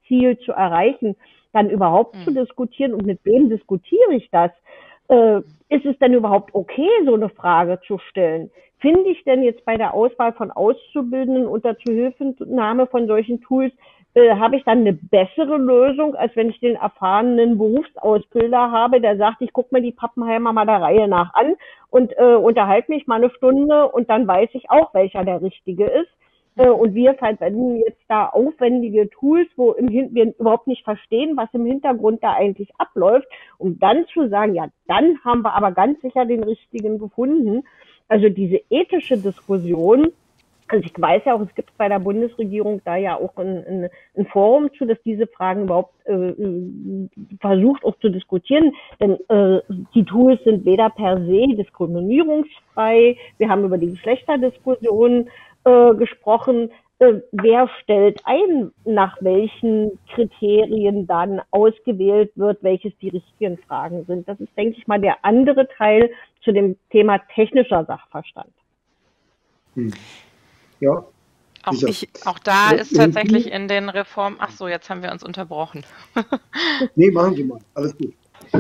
Ziel zu erreichen, dann überhaupt mhm. zu diskutieren und mit wem diskutiere ich das? Äh, ist es denn überhaupt okay, so eine Frage zu stellen? Finde ich denn jetzt bei der Auswahl von Auszubildenden unter Zuhilfenahme von solchen Tools, äh, habe ich dann eine bessere Lösung, als wenn ich den erfahrenen Berufsausbilder habe, der sagt, ich gucke mir die Pappenheimer mal der Reihe nach an und äh, unterhalte mich mal eine Stunde und dann weiß ich auch, welcher der Richtige ist. Äh, und wir verwenden jetzt da aufwendige Tools, wo im Hin- wir überhaupt nicht verstehen, was im Hintergrund da eigentlich abläuft, um dann zu sagen, ja, dann haben wir aber ganz sicher den Richtigen gefunden. Also diese ethische Diskussion, also ich weiß ja auch, es gibt bei der Bundesregierung da ja auch ein, ein, ein Forum zu, dass diese Fragen überhaupt äh, versucht auch zu diskutieren. Denn äh, die Tools sind weder per se diskriminierungsfrei. Wir haben über die Geschlechterdiskussion äh, gesprochen. Äh, wer stellt ein, nach welchen Kriterien dann ausgewählt wird, welches die richtigen Fragen sind? Das ist, denke ich mal, der andere Teil zu dem Thema technischer Sachverstand. Hm. Ja. Auch, ich, auch da ist tatsächlich in den Reformen, ach so, jetzt haben wir uns unterbrochen. Nee, machen Sie mal, alles gut.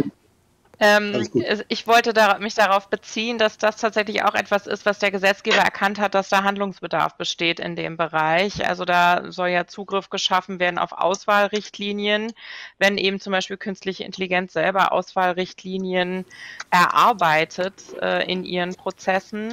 Ähm, Alles gut. Ich wollte da, mich darauf beziehen, dass das tatsächlich auch etwas ist, was der Gesetzgeber erkannt hat, dass da Handlungsbedarf besteht in dem Bereich. Also da soll ja Zugriff geschaffen werden auf Auswahlrichtlinien, wenn eben zum Beispiel künstliche Intelligenz selber Auswahlrichtlinien erarbeitet äh, in ihren Prozessen.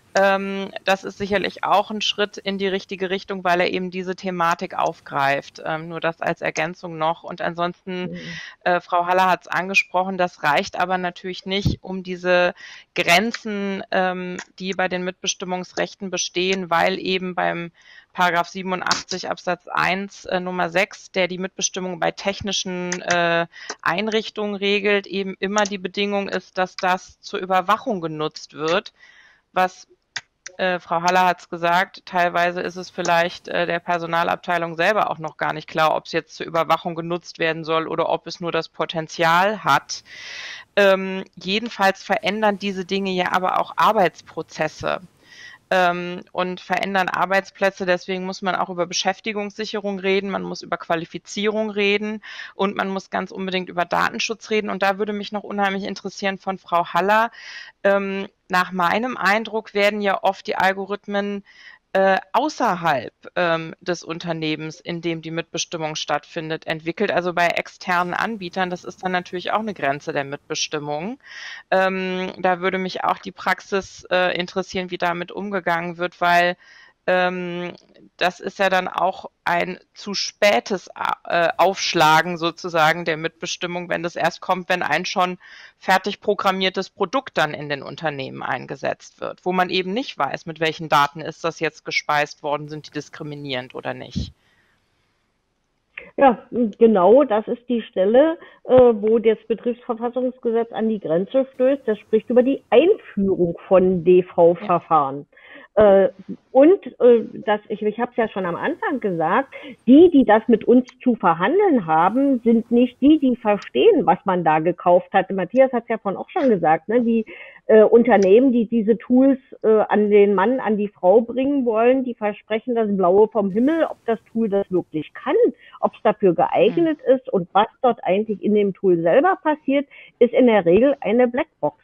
Das ist sicherlich auch ein Schritt in die richtige Richtung, weil er eben diese Thematik aufgreift. Ähm, nur das als Ergänzung noch. Und ansonsten, mhm. äh, Frau Haller hat es angesprochen, das reicht aber natürlich nicht, um diese Grenzen, ähm, die bei den Mitbestimmungsrechten bestehen, weil eben beim Paragraph siebenundachtzig Absatz eins äh, Nummer sechs, der die Mitbestimmung bei technischen äh, Einrichtungen regelt, eben immer die Bedingung ist, dass das zur Überwachung genutzt wird, was Äh, Frau Haller hat es gesagt, teilweise ist es vielleicht äh, der Personalabteilung selber auch noch gar nicht klar, ob es jetzt zur Überwachung genutzt werden soll oder ob es nur das Potenzial hat. Ähm, jedenfalls verändern diese Dinge ja aber auch Arbeitsprozesse. Ähm, und verändern Arbeitsplätze. Deswegen muss man auch über Beschäftigungssicherung reden, man muss über Qualifizierung reden und man muss ganz unbedingt über Datenschutz reden. Und da würde mich noch unheimlich interessieren von Frau Haller. Ähm, nach meinem Eindruck werden ja oft die Algorithmen äh, außerhalb ähm, des Unternehmens, in dem die Mitbestimmung stattfindet, entwickelt, also bei externen Anbietern. Das ist dann natürlich auch eine Grenze der Mitbestimmung. Ähm, da würde mich auch die Praxis äh, interessieren, wie damit umgegangen wird, weil ähm, das ist ja dann auch ein zu spätes äh, Aufschlagen sozusagen der Mitbestimmung, wenn das erst kommt, wenn ein schon fertig programmiertes Produkt dann in den Unternehmen eingesetzt wird, wo man eben nicht weiß, mit welchen Daten ist das jetzt gespeist worden, sind die diskriminierend oder nicht. Ja, genau, das ist die Stelle, äh, wo das Betriebsverfassungsgesetz an die Grenze stößt. Das spricht über die Einführung von D V-Verfahren. Äh, und äh, das, ich, ich habe es ja schon am Anfang gesagt, die, die das mit uns zu verhandeln haben, sind nicht die, die verstehen, was man da gekauft hat. Matthias hat es ja vorhin auch schon gesagt, ne? Die äh, Unternehmen, die diese Tools äh, an den Mann, an die Frau bringen wollen, die versprechen das Blaue vom Himmel, ob das Tool das wirklich kann, ob es dafür geeignet mhm. ist und was dort eigentlich in dem Tool selber passiert, ist in der Regel eine Blackbox.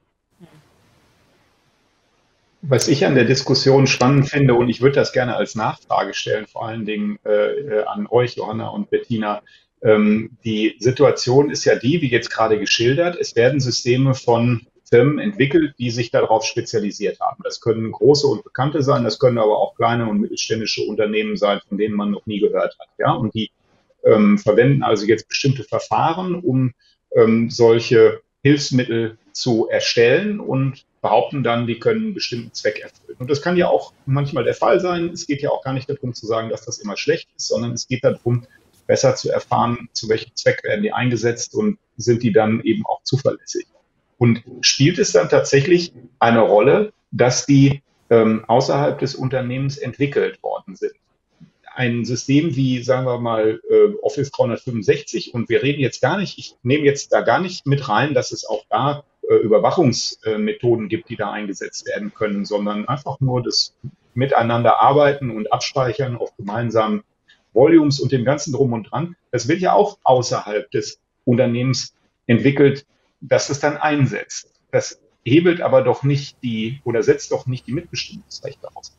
Was ich an der Diskussion spannend finde, und ich würde das gerne als Nachfrage stellen, vor allen Dingen äh, an euch, Johanna und Bettina, ähm, die Situation ist ja die, wie jetzt gerade geschildert, es werden Systeme von Firmen entwickelt, die sich darauf spezialisiert haben. Das können große und bekannte sein, das können aber auch kleine und mittelständische Unternehmen sein, von denen man noch nie gehört hat. Ja? Und die ähm, verwenden also jetzt bestimmte Verfahren, um ähm, solche Hilfsmittel zu erstellen und behaupten dann, die können einen bestimmten Zweck erfüllen. Und das kann ja auch manchmal der Fall sein. Es geht ja auch gar nicht darum zu sagen, dass das immer schlecht ist, sondern es geht darum, besser zu erfahren, zu welchem Zweck werden die eingesetzt und sind die dann eben auch zuverlässig. Und spielt es dann tatsächlich eine Rolle, dass die ähm, außerhalb des Unternehmens entwickelt worden sind? Ein System wie, sagen wir mal, äh, Office dreihundertfünfundsechzig, und wir reden jetzt gar nicht, ich nehme jetzt da gar nicht mit rein, dass es auch da Überwachungsmethoden gibt, die da eingesetzt werden können, sondern einfach nur das Miteinander arbeiten und abspeichern auf gemeinsamen Volumes und dem ganzen Drum und Dran, das wird ja auch außerhalb des Unternehmens entwickelt, dass es dann einsetzt. Das hebelt aber doch nicht die oder setzt doch nicht die Mitbestimmungsrechte aus.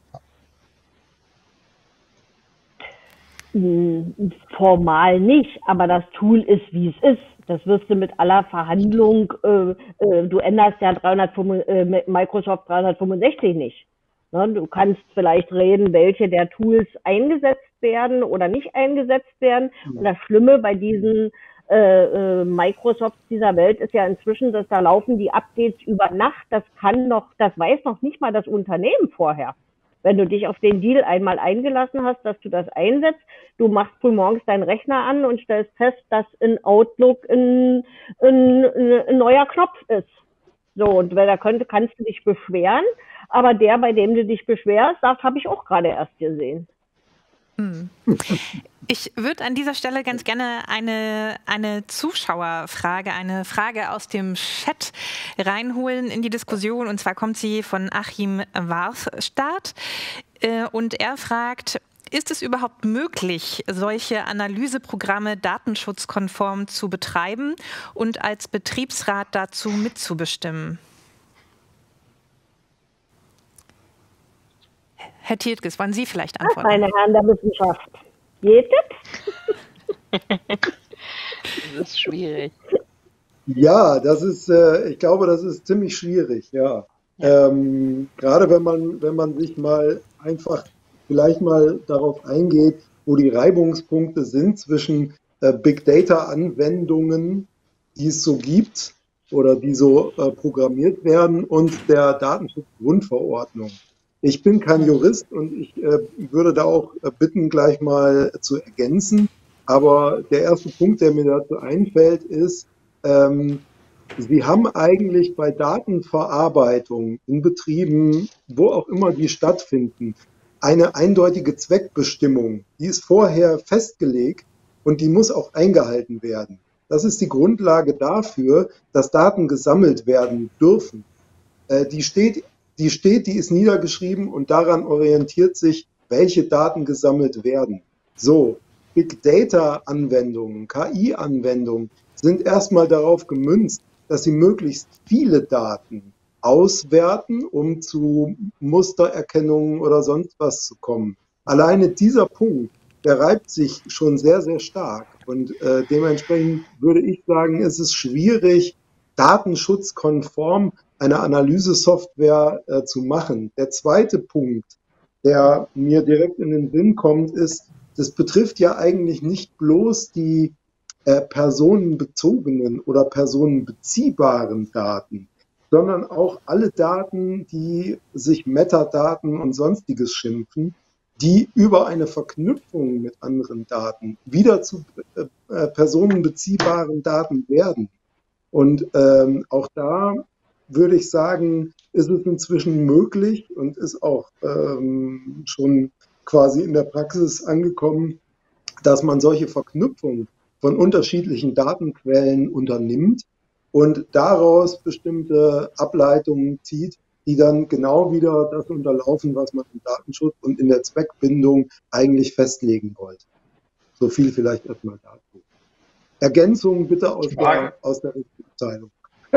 Formal nicht, aber das Tool ist, wie es ist. Das wirst du mit aller Verhandlung, äh, äh, du änderst ja dreihundertfünfundsiebzig, äh, Microsoft dreihundertfünfundsechzig nicht. Ne? Du kannst vielleicht reden, welche der Tools eingesetzt werden oder nicht eingesetzt werden. Und das Schlimme bei diesen äh, äh, Microsofts dieser Welt ist ja inzwischen, dass da laufen die Updates über Nacht. Das kann noch, das weiß noch nicht mal das Unternehmen vorher. Wenn du dich auf den Deal einmal eingelassen hast, dass du das einsetzt, du machst früh morgens deinen Rechner an und stellst fest, dass in Outlook ein, ein, ein neuer Knopf ist. So, und da könnte, kannst du dich beschweren, aber der, bei dem du dich beschwerst, das habe ich auch gerade erst gesehen. Hm. Ich würde an dieser Stelle ganz gerne eine, eine Zuschauerfrage, eine Frage aus dem Chat reinholen in die Diskussion. Und zwar kommt sie von Achim Warstadt. Und er fragt, ist es überhaupt möglich, solche Analyseprogramme datenschutzkonform zu betreiben und als Betriebsrat dazu mitzubestimmen? Herr Tietges, wollen Sie vielleicht antworten? Meine Herren der Wissenschaft. Geht es? Das ist schwierig. Ja, das ist, äh, ich glaube, das ist ziemlich schwierig, ja. ja. Ähm, gerade wenn man, wenn man sich mal einfach vielleicht mal darauf eingeht, wo die Reibungspunkte sind zwischen äh, Big Data Anwendungen, die es so gibt oder die so äh, programmiert werden, und der Datenschutzgrundverordnung. Ich bin kein Jurist und ich äh, würde da auch äh, bitten, gleich mal zu ergänzen. Aber der erste Punkt, der mir dazu einfällt, ist, ähm, Sie haben eigentlich bei Datenverarbeitung in Betrieben, wo auch immer die stattfinden, eine eindeutige Zweckbestimmung. Die ist vorher festgelegt und die muss auch eingehalten werden. Das ist die Grundlage dafür, dass Daten gesammelt werden dürfen. Äh, die steht Die steht, die ist niedergeschrieben und daran orientiert sich, welche Daten gesammelt werden. So, Big Data Anwendungen, K I Anwendungen sind erstmal darauf gemünzt, dass sie möglichst viele Daten auswerten, um zu Mustererkennungen oder sonst was zu kommen. Alleine dieser Punkt, der reibt sich schon sehr, sehr stark. Und äh, dementsprechend würde ich sagen, ist es schwierig, datenschutzkonform eine Analysesoftware äh, zu machen. Der zweite Punkt, der mir direkt in den Sinn kommt, ist, das betrifft ja eigentlich nicht bloß die äh, personenbezogenen oder personenbeziehbaren Daten, sondern auch alle Daten, die sich Metadaten und Sonstiges schimpfen, die über eine Verknüpfung mit anderen Daten wieder zu äh, personenbeziehbaren Daten werden. Und ähm, auch da würde ich sagen, ist es inzwischen möglich und ist auch ähm, schon quasi in der Praxis angekommen, dass man solche Verknüpfungen von unterschiedlichen Datenquellen unternimmt und daraus bestimmte Ableitungen zieht, die dann genau wieder das unterlaufen, was man im Datenschutz und in der Zweckbindung eigentlich festlegen wollte. So viel vielleicht erstmal dazu. Ergänzungen bitte aus der, aus der Rechtsabteilung.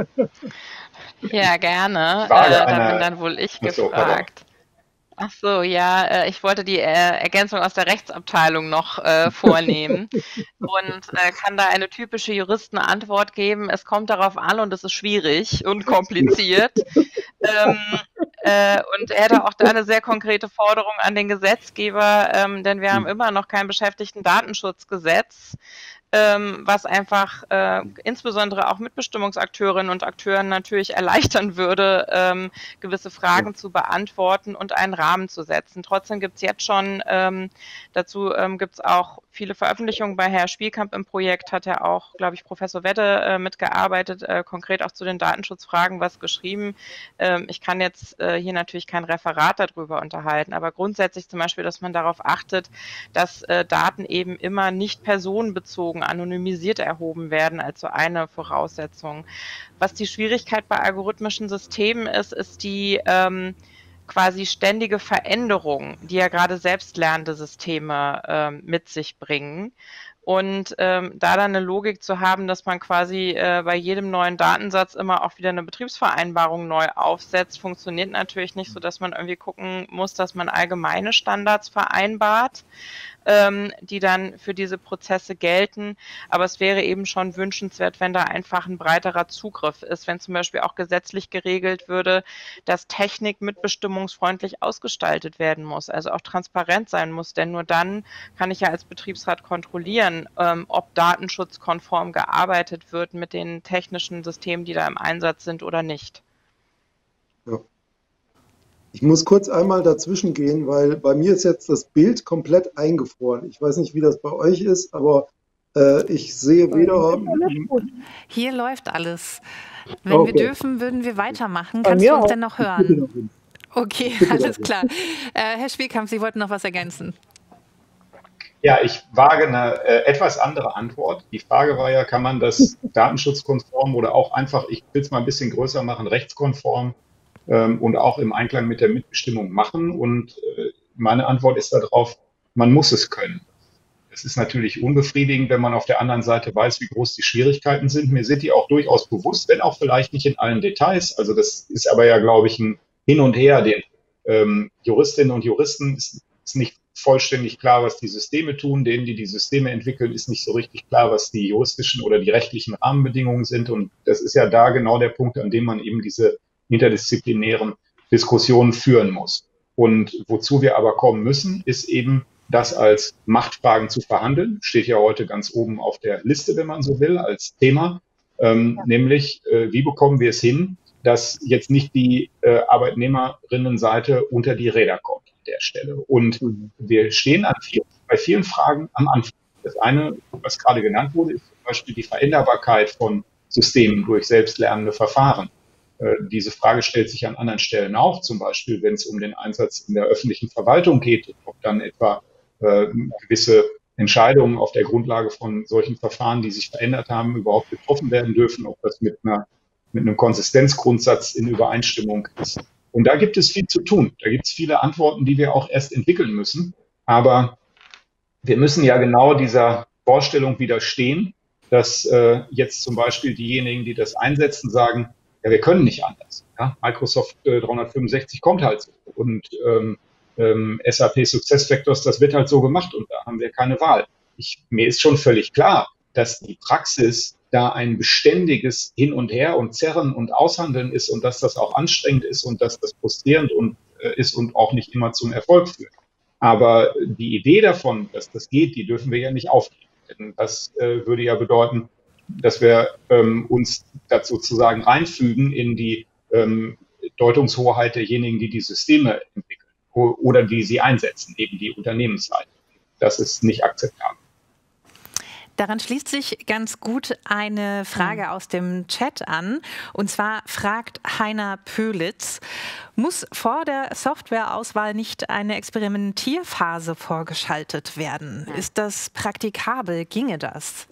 Ja, gerne. Äh, da bin dann wohl ich gefragt. Ach so, ja, äh, ich wollte die äh, Ergänzung aus der Rechtsabteilung noch äh, vornehmen und äh, kann da eine typische Juristenantwort geben. Es kommt darauf an und es ist schwierig und kompliziert. ähm, äh, und er hätte auch da eine sehr konkrete Forderung an den Gesetzgeber, ähm, denn wir haben immer noch kein Beschäftigtendatenschutzgesetz. Ähm, was einfach äh, insbesondere auch Mitbestimmungsakteurinnen und Akteuren natürlich erleichtern würde, ähm, gewisse Fragen ja. zu beantworten und einen Rahmen zu setzen. Trotzdem gibt es jetzt schon, ähm, dazu ähm, gibt es auch viele Veröffentlichungen. Bei Herr Spielkamp im Projekt hat ja auch, glaube ich, Professor Wedde äh, mitgearbeitet, äh, konkret auch zu den Datenschutzfragen was geschrieben. Ähm, ich kann jetzt äh, hier natürlich kein Referat darüber unterhalten, aber grundsätzlich zum Beispiel, dass man darauf achtet, dass äh, Daten eben immer nicht personenbezogen anonymisiert erhoben werden als so eine Voraussetzung. Was die Schwierigkeit bei algorithmischen Systemen ist, ist die ähm, quasi ständige Veränderungen, die ja gerade selbstlernende Systeme äh, mit sich bringen. Und ähm, da dann eine Logik zu haben, dass man quasi äh, bei jedem neuen Datensatz immer auch wieder eine Betriebsvereinbarung neu aufsetzt, funktioniert natürlich nicht, so dass man irgendwie gucken muss, dass man allgemeine Standards vereinbart, ähm, die dann für diese Prozesse gelten. Aber es wäre eben schon wünschenswert, wenn da einfach ein breiterer Zugriff ist, wenn zum Beispiel auch gesetzlich geregelt würde, dass Technik mitbestimmungsfreundlich ausgestaltet werden muss, also auch transparent sein muss, denn nur dann kann ich ja als Betriebsrat kontrollieren, ähm, ob datenschutzkonform gearbeitet wird mit den technischen Systemen, die da im Einsatz sind oder nicht. Ja. Ich muss kurz einmal dazwischen gehen, weil bei mir ist jetzt das Bild komplett eingefroren. Ich weiß nicht, wie das bei euch ist, aber äh, ich sehe weder... Hier läuft alles. Wenn Okay. wir dürfen, würden wir weitermachen. Bei Kannst mir du uns auch. denn noch hören? Okay, alles klar. Äh, Herr Spielkamp, Sie wollten noch was ergänzen. Ja, ich wage eine äh, etwas andere Antwort. Die Frage war ja, kann man das datenschutzkonform oder auch einfach, ich will es mal ein bisschen größer machen, rechtskonform ähm, und auch im Einklang mit der Mitbestimmung machen? Und äh, meine Antwort ist darauf, man muss es können. Es ist natürlich unbefriedigend, wenn man auf der anderen Seite weiß, wie groß die Schwierigkeiten sind. Mir sind die auch durchaus bewusst, wenn auch vielleicht nicht in allen Details. Also das ist aber ja, glaube ich, ein Hin und Her. Den ähm, Juristinnen und Juristen ist, ist nicht vollständig klar, was die Systeme tun. Denen, die die Systeme entwickeln, ist nicht so richtig klar, was die juristischen oder die rechtlichen Rahmenbedingungen sind. Und das ist ja da genau der Punkt, an dem man eben diese interdisziplinären Diskussionen führen muss. Und wozu wir aber kommen müssen, ist eben, das als Machtfragen zu verhandeln. Steht ja heute ganz oben auf der Liste, wenn man so will, als Thema. Ähm, ja. Nämlich, äh, wie bekommen wir es hin, dass jetzt nicht die äh, Arbeitnehmerinnenseite unter die Räder kommt an der Stelle. Und mhm. wir stehen an viel, bei vielen Fragen am Anfang. Das eine, was gerade genannt wurde, ist zum Beispiel die Veränderbarkeit von Systemen durch selbstlernende Verfahren. Äh, diese Frage stellt sich an anderen Stellen auch, zum Beispiel, wenn es um den Einsatz in der öffentlichen Verwaltung geht, ob dann etwa äh, gewisse Entscheidungen auf der Grundlage von solchen Verfahren, die sich verändert haben, überhaupt getroffen werden dürfen, ob das mit einer mit einem Konsistenzgrundsatz in Übereinstimmung ist. Und da gibt es viel zu tun. Da gibt es viele Antworten, die wir auch erst entwickeln müssen. Aber wir müssen ja genau dieser Vorstellung widerstehen, dass äh, jetzt zum Beispiel diejenigen, die das einsetzen, sagen, ja, wir können nicht anders. Ja? Microsoft äh, dreihundertfünfundsechzig kommt halt so. Und ähm, ähm, S A P SuccessFactors, das wird halt so gemacht und da haben wir keine Wahl. Ich, mir ist schon völlig klar, dass die Praxis da ein beständiges Hin und Her und Zerren und Aushandeln ist und dass das auch anstrengend ist und dass das frustrierend und, äh, ist und auch nicht immer zum Erfolg führt. Aber die Idee davon, dass das geht, die dürfen wir ja nicht aufgeben. Denn das äh, würde ja bedeuten, dass wir ähm, uns dazu sozusagen reinfügen in die ähm, Deutungshoheit derjenigen, die die Systeme entwickeln oder die sie einsetzen, eben die Unternehmensseite. Das ist nicht akzeptabel. Daran schließt sich ganz gut eine Frage aus dem Chat an. Und zwar fragt Heiner Pölitz, muss vor der Softwareauswahl nicht eine Experimentierphase vorgeschaltet werden? Ja. Ist das praktikabel? Ginge das?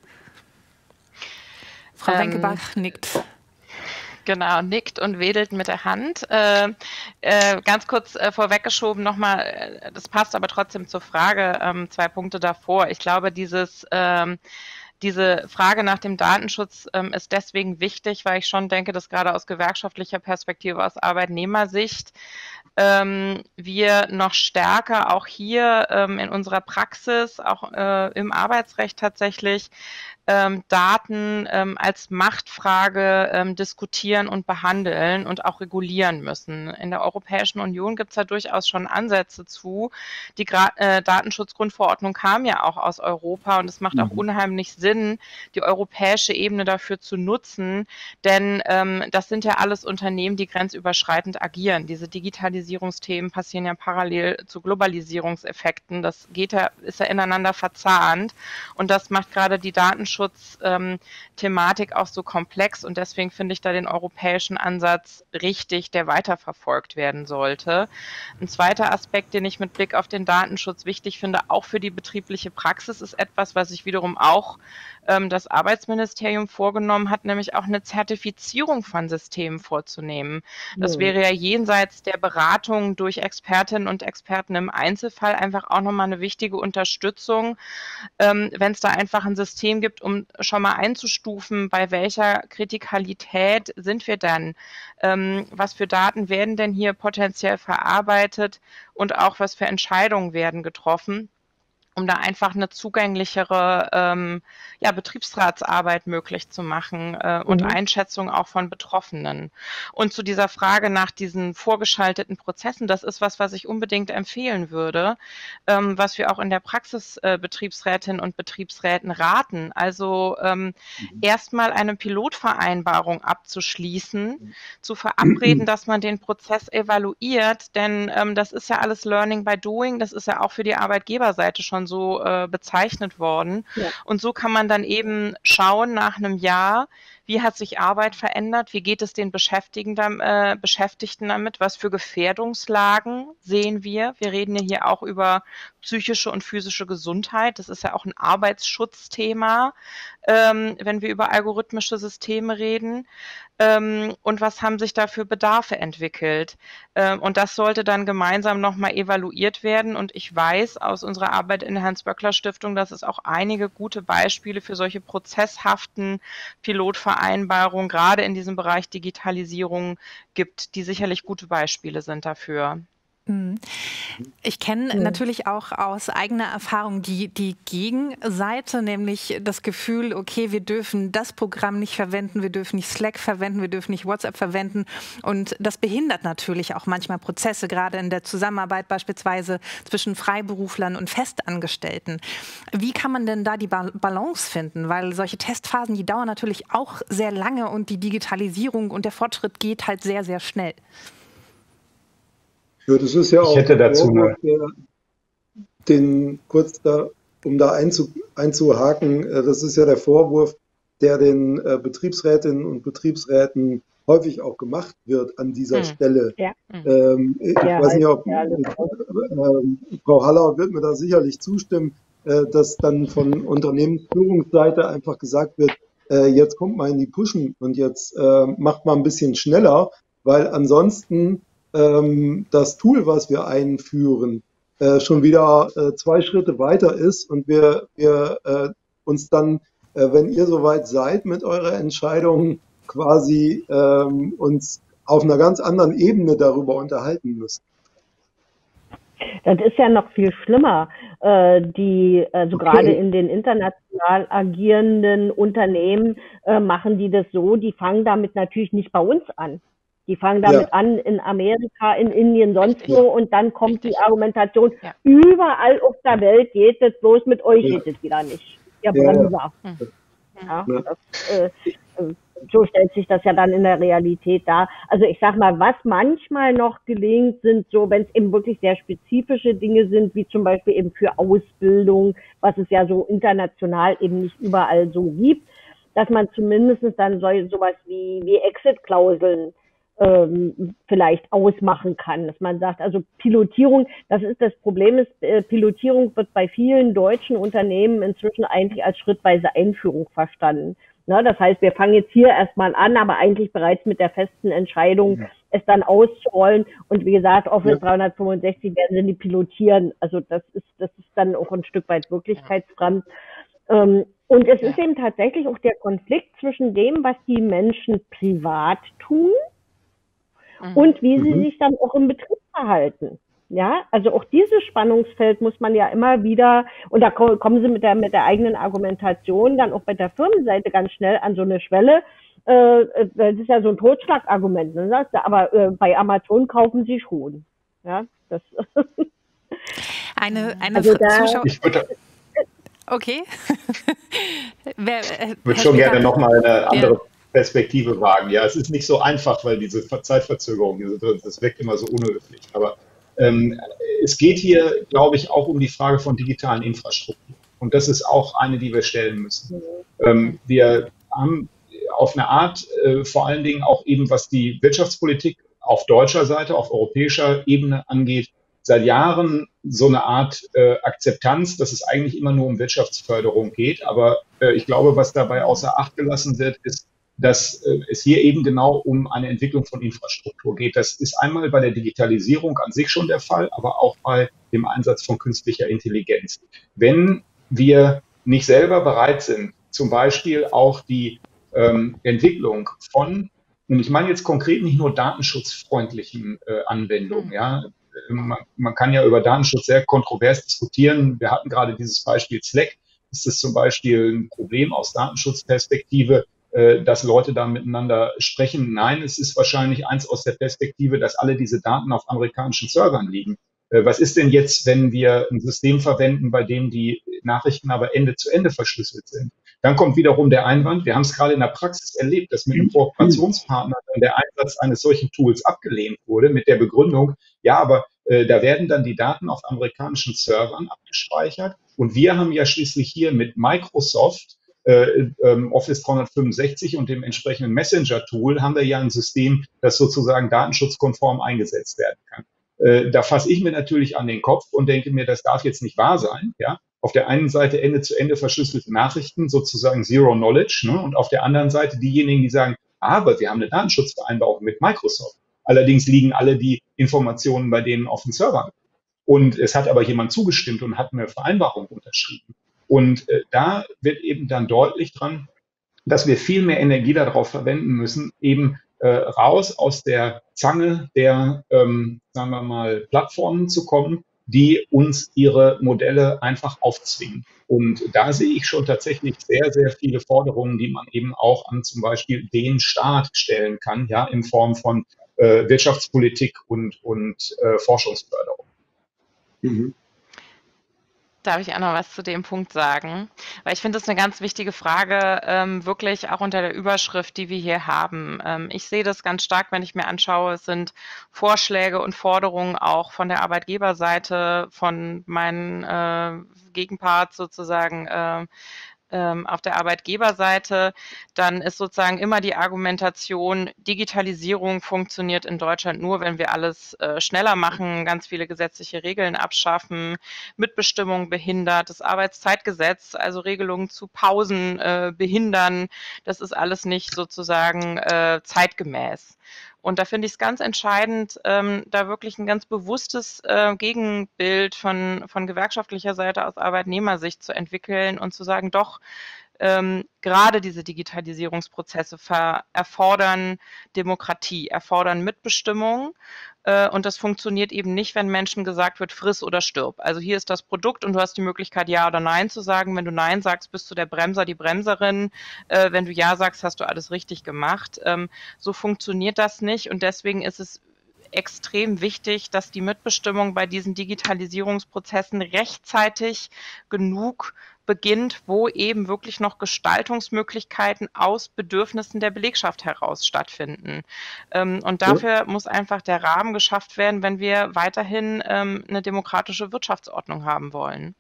Frau ähm, Wenkebach nickt. Genau, nickt und wedelt mit der Hand. Äh, äh, ganz kurz äh, vorweggeschoben nochmal, äh, das passt aber trotzdem zur Frage, ähm, zwei Punkte davor. Ich glaube, dieses, ähm, diese Frage nach dem Datenschutz ähm, ist deswegen wichtig, weil ich schon denke, dass gerade aus gewerkschaftlicher Perspektive, aus Arbeitnehmersicht, ähm, wir noch stärker auch hier ähm, in unserer Praxis, auch äh, im Arbeitsrecht tatsächlich, Ähm, Daten ähm, als Machtfrage ähm, diskutieren und behandeln und auch regulieren müssen. In der Europäischen Union gibt es da durchaus schon Ansätze zu. Die Gra äh, Datenschutzgrundverordnung kam ja auch aus Europa und es macht auch unheimlich Sinn, die europäische Ebene dafür zu nutzen, denn ähm, das sind ja alles Unternehmen, die grenzüberschreitend agieren. Diese Digitalisierungsthemen passieren ja parallel zu Globalisierungseffekten. Das geht ja, ist ja ineinander verzahnt und das macht gerade die Datenschutz Thematik auch so komplex und deswegen finde ich da den europäischen Ansatz richtig, der weiterverfolgt werden sollte. Ein zweiter Aspekt, den ich mit Blick auf den Datenschutz wichtig finde, auch für die betriebliche Praxis, ist etwas, was sich wiederum auch ähm, das Arbeitsministerium vorgenommen hat, nämlich auch eine Zertifizierung von Systemen vorzunehmen. Das wäre ja jenseits der Beratung durch Expertinnen und Experten im Einzelfall einfach auch nochmal eine wichtige Unterstützung, ähm, wenn es da einfach ein System gibt, um schon mal einzustufen, bei welcher Kritikalität sind wir denn, ähm, was für Daten werden denn hier potenziell verarbeitet und auch was für Entscheidungen werden getroffen, um da einfach eine zugänglichere ähm, ja, Betriebsratsarbeit möglich zu machen äh, und mhm. Einschätzung auch von Betroffenen. Und zu dieser Frage nach diesen vorgeschalteten Prozessen, das ist was, was ich unbedingt empfehlen würde, ähm, was wir auch in der Praxis äh, Betriebsrätinnen und Betriebsräten raten. Also ähm, mhm. erstmal eine Pilotvereinbarung abzuschließen, mhm. zu verabreden, dass man den Prozess evaluiert, denn ähm, das ist ja alles Learning by Doing, das ist ja auch für die Arbeitgeberseite schon so äh, bezeichnet worden. Ja. Und so kann man dann eben schauen nach einem Jahr, wie hat sich Arbeit verändert, wie geht es den Beschäftigten, äh, Beschäftigten damit, was für Gefährdungslagen sehen wir. Wir reden ja hier auch über psychische und physische Gesundheit. Das ist ja auch ein Arbeitsschutzthema, ähm, wenn wir über algorithmische Systeme reden. Ähm, und was haben sich da für Bedarfe entwickelt? Ähm, und das sollte dann gemeinsam nochmal evaluiert werden. Und ich weiß aus unserer Arbeit in der Hans-Böckler-Stiftung, dass es auch einige gute Beispiele für solche prozesshaften Pilotvereinbarungen, gerade in diesem Bereich Digitalisierung, gibt, die sicherlich gute Beispiele sind dafür. Ich kenne ja. natürlich auch aus eigener Erfahrung die, die Gegenseite, nämlich das Gefühl, okay, wir dürfen das Programm nicht verwenden, wir dürfen nicht Slack verwenden, wir dürfen nicht WhatsApp verwenden. Und das behindert natürlich auch manchmal Prozesse, gerade in der Zusammenarbeit beispielsweise zwischen Freiberuflern und Festangestellten. Wie kann man denn da die Balance finden? Weil solche Testphasen, die dauern natürlich auch sehr lange und die Digitalisierung und der Fortschritt geht halt sehr, sehr schnell. Ja, das ist ja ich auch hätte dazu eine... der, den kurz da, um da einzu, einzuhaken, das ist ja der Vorwurf, der den äh, Betriebsrätinnen und Betriebsräten häufig auch gemacht wird an dieser hm. Stelle. Ja. Ähm, ich ja, weiß nicht, ob ja, äh, Frau Haller wird mir da sicherlich zustimmen, äh, dass dann von Unternehmensführungsseite einfach gesagt wird, äh, jetzt kommt mal in die Pushen und jetzt äh, macht mal ein bisschen schneller, weil ansonsten das Tool, was wir einführen, äh, schon wieder äh, zwei Schritte weiter ist und wir, wir äh, uns dann, äh, wenn ihr soweit seid mit eurer Entscheidung, quasi ähm, uns auf einer ganz anderen Ebene darüber unterhalten müssen. Das ist ja noch viel schlimmer. Äh, die, also okay. gerade in den international agierenden Unternehmen äh, machen die das so, die fangen damit natürlich nicht bei uns an. Die fangen damit ja. an in Amerika, in Indien, sonst wo und dann kommt die Argumentation, ja. überall auf der Welt geht es, bloß mit euch ja. geht es wieder nicht. Ja, Bremser. Ja. Ja, ja. Das, äh, so stellt sich das ja dann in der Realität dar. Also ich sag mal, was manchmal noch gelingt, sind so, wenn es eben wirklich sehr spezifische Dinge sind, wie zum Beispiel eben für Ausbildung, was es ja so international eben nicht überall so gibt, dass man zumindest dann so, sowas wie, wie Exit-Klauseln Ähm, vielleicht ausmachen kann, dass man sagt, also Pilotierung, das ist das Problem, ist, äh, Pilotierung wird bei vielen deutschen Unternehmen inzwischen eigentlich als schrittweise Einführung verstanden. Na, das heißt, wir fangen jetzt hier erstmal an, aber eigentlich bereits mit der festen Entscheidung, ja. es dann auszurollen. Und wie gesagt, Office ja. dreihundertfünfundsechzig werden sie nicht pilotieren. Also das ist, das ist dann auch ein Stück weit wirklichkeitsfremd. Ähm, und es ja. ist eben tatsächlich auch der Konflikt zwischen dem, was die Menschen privat tun, und wie sie mhm. sich dann auch im Betrieb verhalten. Ja, also auch dieses Spannungsfeld muss man ja immer wieder, und da kommen sie mit der, mit der eigenen Argumentation dann auch bei der Firmenseite ganz schnell an so eine Schwelle. Äh, das ist ja so ein Totschlagargument. Ne? Sagst du, aber äh, bei Amazon kaufen sie schon. Ja, das. eine eine also da, Zuschauer. Ich würde, okay. Wer, äh, ich würde schon gerne nochmal eine andere ja. Perspektive wagen. Ja, es ist nicht so einfach, weil diese Zeitverzögerung, das wirkt immer so unhöflich. Aber ähm, es geht hier, glaube ich, auch um die Frage von digitalen Infrastrukturen. Und das ist auch eine, die wir stellen müssen. Ähm, wir haben auf eine Art, äh, vor allen Dingen auch eben, was die Wirtschaftspolitik auf deutscher Seite, auf europäischer Ebene angeht, seit Jahren so eine Art äh, Akzeptanz, dass es eigentlich immer nur um Wirtschaftsförderung geht. Aber äh, ich glaube, was dabei außer Acht gelassen wird, ist, dass äh, es hier eben genau um eine Entwicklung von Infrastruktur geht. Das ist einmal bei der Digitalisierung an sich schon der Fall, aber auch bei dem Einsatz von künstlicher Intelligenz. Wenn wir nicht selber bereit sind, zum Beispiel auch die ähm, Entwicklung von, und ich meine jetzt konkret nicht nur datenschutzfreundlichen äh, Anwendungen, ja, man, man kann ja über Datenschutz sehr kontrovers diskutieren. Wir hatten gerade dieses Beispiel Slack. Ist es zum Beispiel ein Problem aus Datenschutzperspektive, äh, dass Leute da miteinander sprechen? Nein, es ist wahrscheinlich eins aus der Perspektive, dass alle diese Daten auf amerikanischen Servern liegen. Äh, was ist denn jetzt, wenn wir ein System verwenden, bei dem die Nachrichten aber Ende zu Ende verschlüsselt sind? Dann kommt wiederum der Einwand, wir haben es gerade in der Praxis erlebt, dass mit einem Kooperationspartner dann der Einsatz eines solchen Tools abgelehnt wurde mit der Begründung, ja, aber äh, da werden dann die Daten auf amerikanischen Servern abgespeichert und wir haben ja schließlich hier mit Microsoft äh, ähm, Office dreihundertfünfundsechzig und dem entsprechenden Messenger-Tool haben wir ja ein System, das sozusagen datenschutzkonform eingesetzt werden kann. Äh, da fasse ich mir natürlich an den Kopf und denke mir, das darf jetzt nicht wahr sein, ja. Auf der einen Seite Ende zu Ende verschlüsselte Nachrichten, sozusagen Zero Knowledge, ne? Und auf der anderen Seite diejenigen, die sagen, aber wir haben eine Datenschutzvereinbarung mit Microsoft. Allerdings liegen alle die Informationen bei denen auf den Servern. Und es hat aber jemand zugestimmt und hat eine Vereinbarung unterschrieben. Und äh, da wird eben dann deutlich dran, dass wir viel mehr Energie darauf verwenden müssen, eben äh, raus aus der Zange der, ähm, sagen wir mal, Plattformen zu kommen, die uns ihre Modelle einfach aufzwingen. Und da sehe ich schon tatsächlich sehr, sehr viele Forderungen, die man eben auch an zum Beispiel den Staat stellen kann, ja, in Form von äh, Wirtschaftspolitik und, und äh, Forschungsförderung. Mhm. Darf ich auch noch was zu dem Punkt sagen? Weil ich finde das eine ganz wichtige Frage, ähm, wirklich auch unter der Überschrift, die wir hier haben. Ähm, ich sehe das ganz stark, wenn ich mir anschaue, es sind Vorschläge und Forderungen auch von der Arbeitgeberseite, von meinen äh, Gegenparts sozusagen, äh, auf der Arbeitgeberseite, dann ist sozusagen immer die Argumentation, Digitalisierung funktioniert in Deutschland nur, wenn wir alles äh, schneller machen, ganz viele gesetzliche Regeln abschaffen, Mitbestimmung behindert, das Arbeitszeitgesetz, also Regelungen zu Pausen äh, behindern, das ist alles nicht sozusagen äh, zeitgemäß. Und da finde ich es ganz entscheidend, ähm, da wirklich ein ganz bewusstes äh, Gegenbild von, von gewerkschaftlicher Seite aus Arbeitnehmersicht zu entwickeln und zu sagen, doch, ähm, gerade diese Digitalisierungsprozesse erfordern Demokratie, erfordern Mitbestimmung. Äh, und das funktioniert eben nicht, wenn Menschen gesagt wird, friss oder stirb. Also hier ist das Produkt und du hast die Möglichkeit, Ja oder Nein zu sagen. Wenn du Nein sagst, bist du der Bremser, die Bremserin. Äh, wenn du Ja sagst, hast du alles richtig gemacht. Ähm, so funktioniert das nicht und deswegen ist es extrem wichtig, dass die Mitbestimmung bei diesen Digitalisierungsprozessen rechtzeitig genug beginnt, wo eben wirklich noch Gestaltungsmöglichkeiten aus Bedürfnissen der Belegschaft heraus stattfinden. Und dafür ja. muss einfach der Rahmen geschafft werden, wenn wir weiterhin eine demokratische Wirtschaftsordnung haben wollen.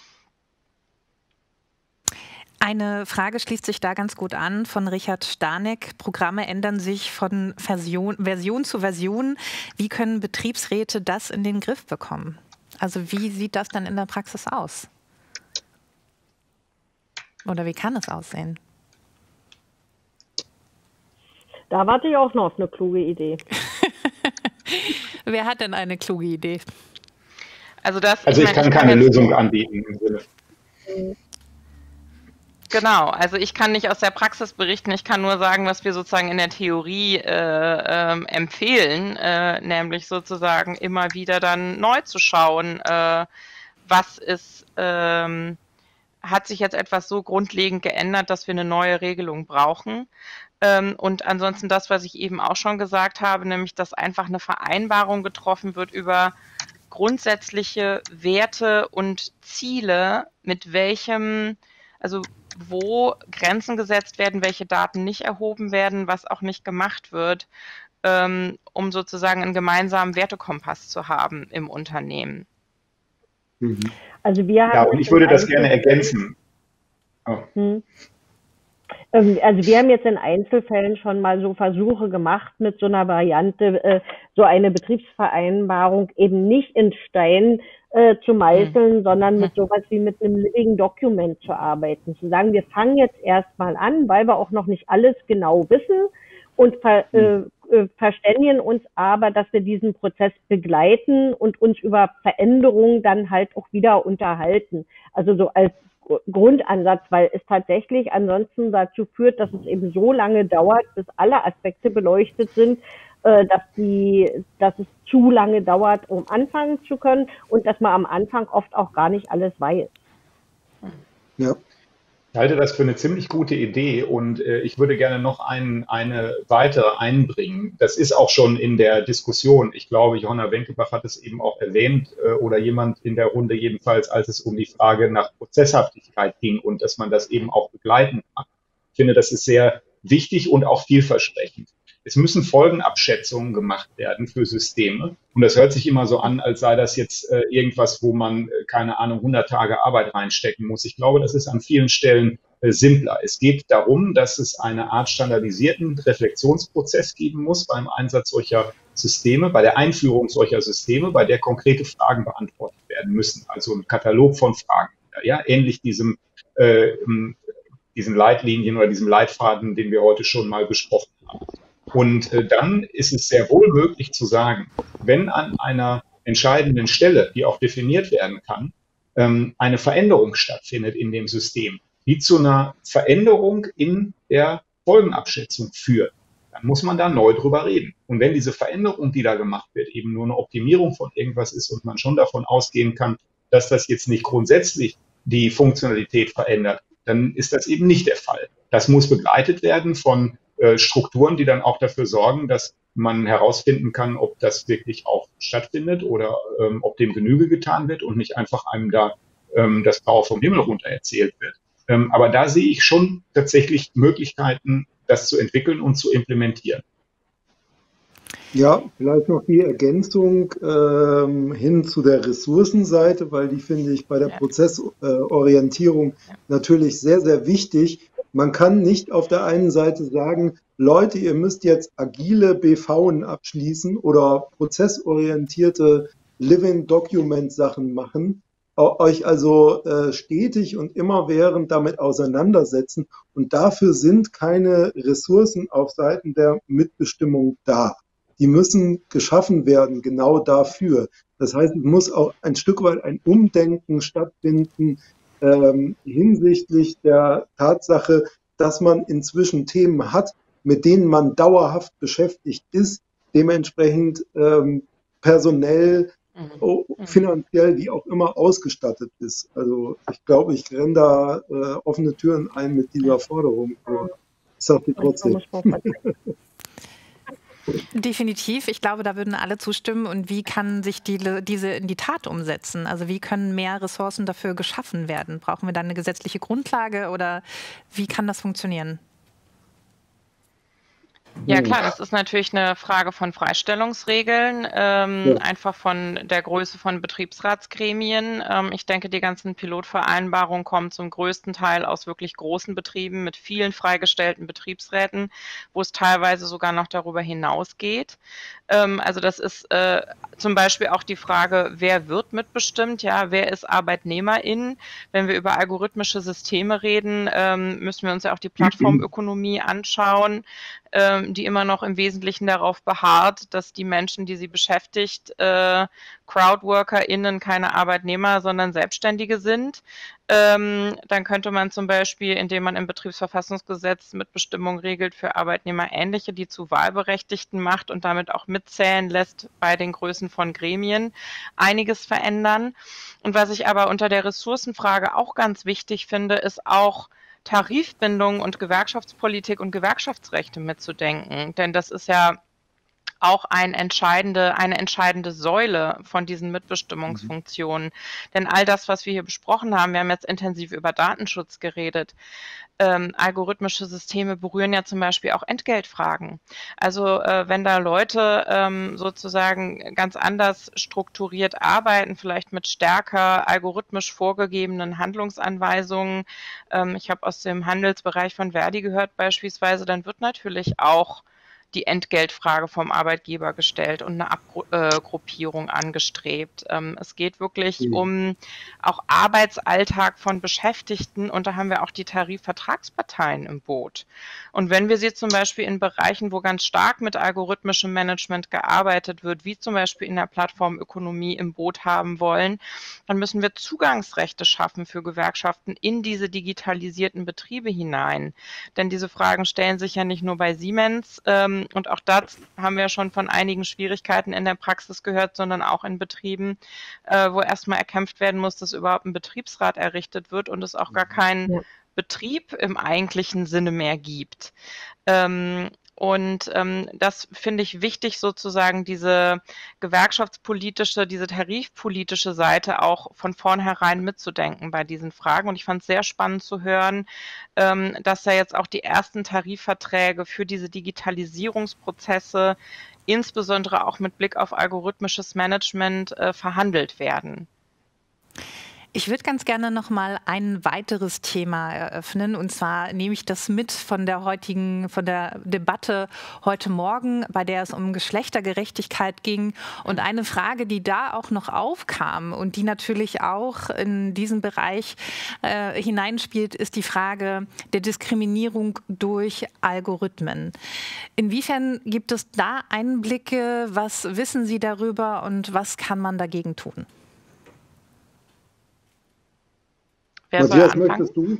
Eine Frage schließt sich da ganz gut an von Richard Starneck. Programme ändern sich von Version, Version zu Version. Wie können Betriebsräte das in den Griff bekommen? Also wie sieht das dann in der Praxis aus? Oder wie kann es aussehen? Da warte ich auch noch auf eine kluge Idee. Wer hat denn eine kluge Idee? Also, das, also ich, ich kann meine, keine ich kann Lösung anbieten im Sinne. Genau, also ich kann nicht aus der Praxis berichten, ich kann nur sagen, was wir sozusagen in der Theorie äh, äh, empfehlen, äh, nämlich sozusagen immer wieder dann neu zu schauen, äh, was ist, ähm, hat sich jetzt etwas so grundlegend geändert, dass wir eine neue Regelung brauchen. Ähm, und ansonsten das, was ich eben auch schon gesagt habe, nämlich, dass einfach eine Vereinbarung getroffen wird über grundsätzliche Werte und Ziele, mit welchem, also wo Grenzen gesetzt werden, welche Daten nicht erhoben werden, was auch nicht gemacht wird, ähm, um sozusagen einen gemeinsamen Wertekompass zu haben im Unternehmen. Also wir haben ja, und ich würde das gerne ergänzen. Oh. Hm. Ähm, Also wir haben jetzt in Einzelfällen schon mal so Versuche gemacht mit so einer Variante, äh, so eine Betriebsvereinbarung eben nicht in Stein äh, zu meißeln, sondern mit sowas wie mit einem Living Document zu arbeiten. Zu sagen, wir fangen jetzt erstmal an, weil wir auch noch nicht alles genau wissen und ver, äh, äh, verständigen uns aber, dass wir diesen Prozess begleiten und uns über Veränderungen dann halt auch wieder unterhalten. Also so als Grundansatz, weil es tatsächlich ansonsten dazu führt, dass es eben so lange dauert, bis alle Aspekte beleuchtet sind, äh, dass die, dass es zu lange dauert, um anfangen zu können und dass man am Anfang oft auch gar nicht alles weiß. Ja. Ich halte das für eine ziemlich gute Idee und äh, ich würde gerne noch ein, eine weitere einbringen. Das ist auch schon in der Diskussion. Ich glaube, Johanna Wenkebach hat es eben auch erwähnt äh, oder jemand in der Runde jedenfalls, als es um die Frage nach Prozesshaftigkeit ging und dass man das eben auch begleiten kann. Ich finde, das ist sehr wichtig und auch vielversprechend. Es müssen Folgenabschätzungen gemacht werden für Systeme. Und das hört sich immer so an, als sei das jetzt äh, irgendwas, wo man, äh, keine Ahnung, hundert Tage Arbeit reinstecken muss. Ich glaube, das ist an vielen Stellen äh, simpler. Es geht darum, dass es eine Art standardisierten Reflexionsprozess geben muss beim Einsatz solcher Systeme, bei der Einführung solcher Systeme, bei der konkrete Fragen beantwortet werden müssen. Also ein Katalog von Fragen. Ja, ähnlich diesem, äh, diesen Leitlinien oder diesem Leitfaden, den wir heute schon mal besprochen haben. Und äh, dann ist es sehr wohl möglich zu sagen, wenn an einer entscheidenden Stelle, die auch definiert werden kann, ähm, eine Veränderung stattfindet in dem System, die zu einer Veränderung in der Folgenabschätzung führt, dann muss man da neu drüber reden. Und wenn diese Veränderung, die da gemacht wird, eben nur eine Optimierung von irgendwas ist und man schon davon ausgehen kann, dass das jetzt nicht grundsätzlich die Funktionalität verändert, dann ist das eben nicht der Fall. Das muss begleitet werden von Strukturen, die dann auch dafür sorgen, dass man herausfinden kann, ob das wirklich auch stattfindet oder ähm, ob dem Genüge getan wird und nicht einfach einem da ähm, das Blaue vom Himmel runter erzählt wird. Ähm, aber da sehe ich schon tatsächlich Möglichkeiten, das zu entwickeln und zu implementieren. Ja, vielleicht noch die Ergänzung ähm, hin zu der Ressourcenseite, weil die finde ich bei der Prozessorientierung äh, natürlich sehr, sehr wichtig. Man kann nicht auf der einen Seite sagen, Leute, ihr müsst jetzt agile B Vs abschließen oder prozessorientierte Living Document Sachen machen, euch also äh, stetig und immerwährend damit auseinandersetzen. Und dafür sind keine Ressourcen auf Seiten der Mitbestimmung da. Die müssen geschaffen werden, genau dafür. Das heißt, es muss auch ein Stück weit ein Umdenken stattfinden, Ähm, hinsichtlich der Tatsache, dass man inzwischen Themen hat, mit denen man dauerhaft beschäftigt ist, dementsprechend ähm, personell, mhm. finanziell, wie auch immer ausgestattet ist. Also ich glaube, ich renne da äh, offene Türen ein mit dieser Forderung, aber ich sage die trotzdem. Definitiv. Ich glaube, da würden alle zustimmen. Und wie kann sich die, diese in die Tat umsetzen? Also wie können mehr Ressourcen dafür geschaffen werden? Brauchen wir dann eine gesetzliche Grundlage oder wie kann das funktionieren? Ja klar, das ist natürlich eine Frage von Freistellungsregeln, ähm, ja. einfach von der Größe von Betriebsratsgremien. Ähm, ich denke, die ganzen Pilotvereinbarungen kommen zum größten Teil aus wirklich großen Betrieben mit vielen freigestellten Betriebsräten, wo es teilweise sogar noch darüber hinausgeht. Ähm, also das ist äh, zum Beispiel auch die Frage, wer wird mitbestimmt, ja, wer ist Arbeitnehmerin? Wenn wir über algorithmische Systeme reden, ähm, müssen wir uns ja auch die Plattformökonomie anschauen, ähm, die immer noch im Wesentlichen darauf beharrt, dass die Menschen, die sie beschäftigt, äh, CrowdworkerInnen keine Arbeitnehmer, sondern Selbstständige sind. Ähm, dann könnte man zum Beispiel, indem man im Betriebsverfassungsgesetz Mitbestimmung regelt für Arbeitnehmerähnliche, die zu Wahlberechtigten macht und damit auch mitzählen lässt bei den Größen von Gremien, einiges verändern. Und was ich aber unter der Ressourcenfrage auch ganz wichtig finde, ist auch Tarifbindung und Gewerkschaftspolitik und Gewerkschaftsrechte mitzudenken. Denn das ist ja auch ein entscheidende, eine entscheidende Säule von diesen Mitbestimmungsfunktionen. Mhm. Denn all das, was wir hier besprochen haben, wir haben jetzt intensiv über Datenschutz geredet, ähm, algorithmische Systeme berühren ja zum Beispiel auch Entgeltfragen. Also äh, wenn da Leute ähm, sozusagen ganz anders strukturiert arbeiten, vielleicht mit stärker algorithmisch vorgegebenen Handlungsanweisungen, ähm, ich habe aus dem Handelsbereich von Verdi gehört beispielsweise, dann wird natürlich auch die Entgeltfrage vom Arbeitgeber gestellt und eine Abgruppierung angestrebt. Ähm, es geht wirklich mhm. um auch Arbeitsalltag von Beschäftigten und da haben wir auch die Tarifvertragsparteien im Boot. Und wenn wir sie zum Beispiel in Bereichen, wo ganz stark mit algorithmischem Management gearbeitet wird, wie zum Beispiel in der Plattformökonomie im Boot haben wollen, dann müssen wir Zugangsrechte schaffen für Gewerkschaften in diese digitalisierten Betriebe hinein. Denn diese Fragen stellen sich ja nicht nur bei Siemens, ähm, und auch da haben wir schon von einigen Schwierigkeiten in der Praxis gehört, sondern auch in Betrieben, äh, wo erstmal erkämpft werden muss, dass überhaupt ein Betriebsrat errichtet wird und es auch gar keinen ja. Betrieb im eigentlichen Sinne mehr gibt. Ähm, Und ähm, das finde ich wichtig, sozusagen diese gewerkschaftspolitische, diese tarifpolitische Seite auch von vornherein mitzudenken bei diesen Fragen. Und ich fand es sehr spannend zu hören, ähm, dass da jetzt auch die ersten Tarifverträge für diese Digitalisierungsprozesse, insbesondere auch mit Blick auf algorithmisches Management, äh, verhandelt werden. Ich würde ganz gerne noch mal ein weiteres Thema eröffnen, und zwar nehme ich das mit von der heutigen, von der Debatte heute Morgen, bei der es um Geschlechtergerechtigkeit ging, und eine Frage, die da auch noch aufkam und die natürlich auch in diesen Bereich äh, hineinspielt, ist die Frage der Diskriminierung durch Algorithmen. Inwiefern gibt es da Einblicke? Was wissen Sie darüber und was kann man dagegen tun? Matthias, möchtest du?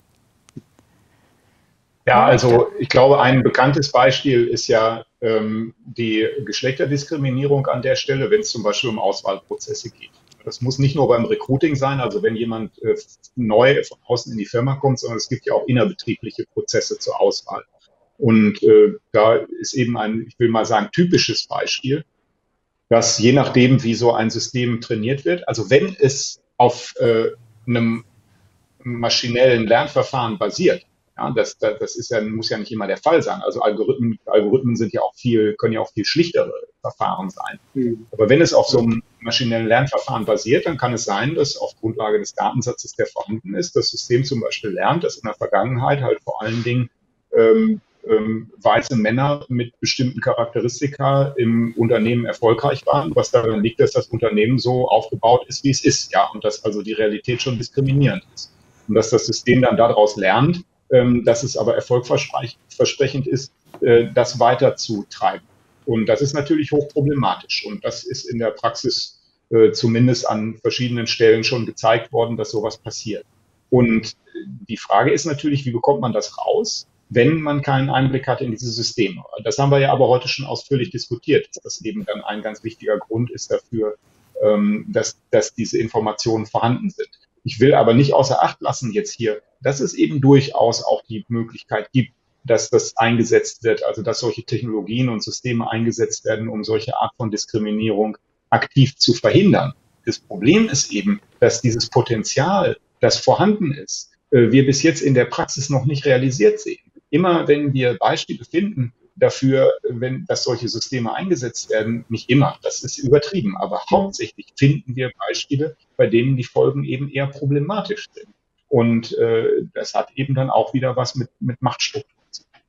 Ja, also ich glaube, ein bekanntes Beispiel ist ja ähm, die Geschlechterdiskriminierung an der Stelle, wenn es zum Beispiel um Auswahlprozesse geht. Das muss nicht nur beim Recruiting sein, also wenn jemand äh, neu von außen in die Firma kommt, sondern es gibt ja auch innerbetriebliche Prozesse zur Auswahl. Und äh, da ist eben ein, ich will mal sagen, typisches Beispiel, dass je nachdem, wie so ein System trainiert wird, also wenn es auf äh, einem maschinellen Lernverfahren basiert. Ja, das, das, das ist ja, muss ja nicht immer der Fall sein. Also Algorithmen, Algorithmen sind ja auch viel, können ja auch viel schlichtere Verfahren sein. Mhm. Aber wenn es auf so einem maschinellen Lernverfahren basiert, dann kann es sein, dass auf Grundlage des Datensatzes, der vorhanden ist, das System zum Beispiel lernt, dass in der Vergangenheit halt vor allen Dingen ähm, ähm, weiße Männer mit bestimmten Charakteristika im Unternehmen erfolgreich waren, was daran liegt, dass das Unternehmen so aufgebaut ist, wie es ist. Ja, und dass also die Realität schon diskriminierend ist. Und dass das System dann daraus lernt, ähm, dass es aber erfolgversprechend ist, äh, das weiterzutreiben. Und das ist natürlich hochproblematisch. Und das ist in der Praxis äh, zumindest an verschiedenen Stellen schon gezeigt worden, dass sowas passiert. Und die Frage ist natürlich, wie bekommt man das raus, wenn man keinen Einblick hat in diese Systeme? Das haben wir ja aber heute schon ausführlich diskutiert, dass das eben dann ein ganz wichtiger Grund ist dafür, ähm, dass, dass diese Informationen vorhanden sind. Ich will aber nicht außer Acht lassen jetzt hier, dass es eben durchaus auch die Möglichkeit gibt, dass das eingesetzt wird, also dass solche Technologien und Systeme eingesetzt werden, um solche Art von Diskriminierung aktiv zu verhindern. Das Problem ist eben, dass dieses Potenzial, das vorhanden ist, wir bis jetzt in der Praxis noch nicht realisiert sehen. Immer wenn wir Beispiele finden dafür, wenn dass solche Systeme eingesetzt werden, nicht immer, das ist übertrieben, aber hauptsächlich finden wir Beispiele, bei denen die Folgen eben eher problematisch sind. Und äh, das hat eben dann auch wieder was mit, mit Machtstruktur zu tun.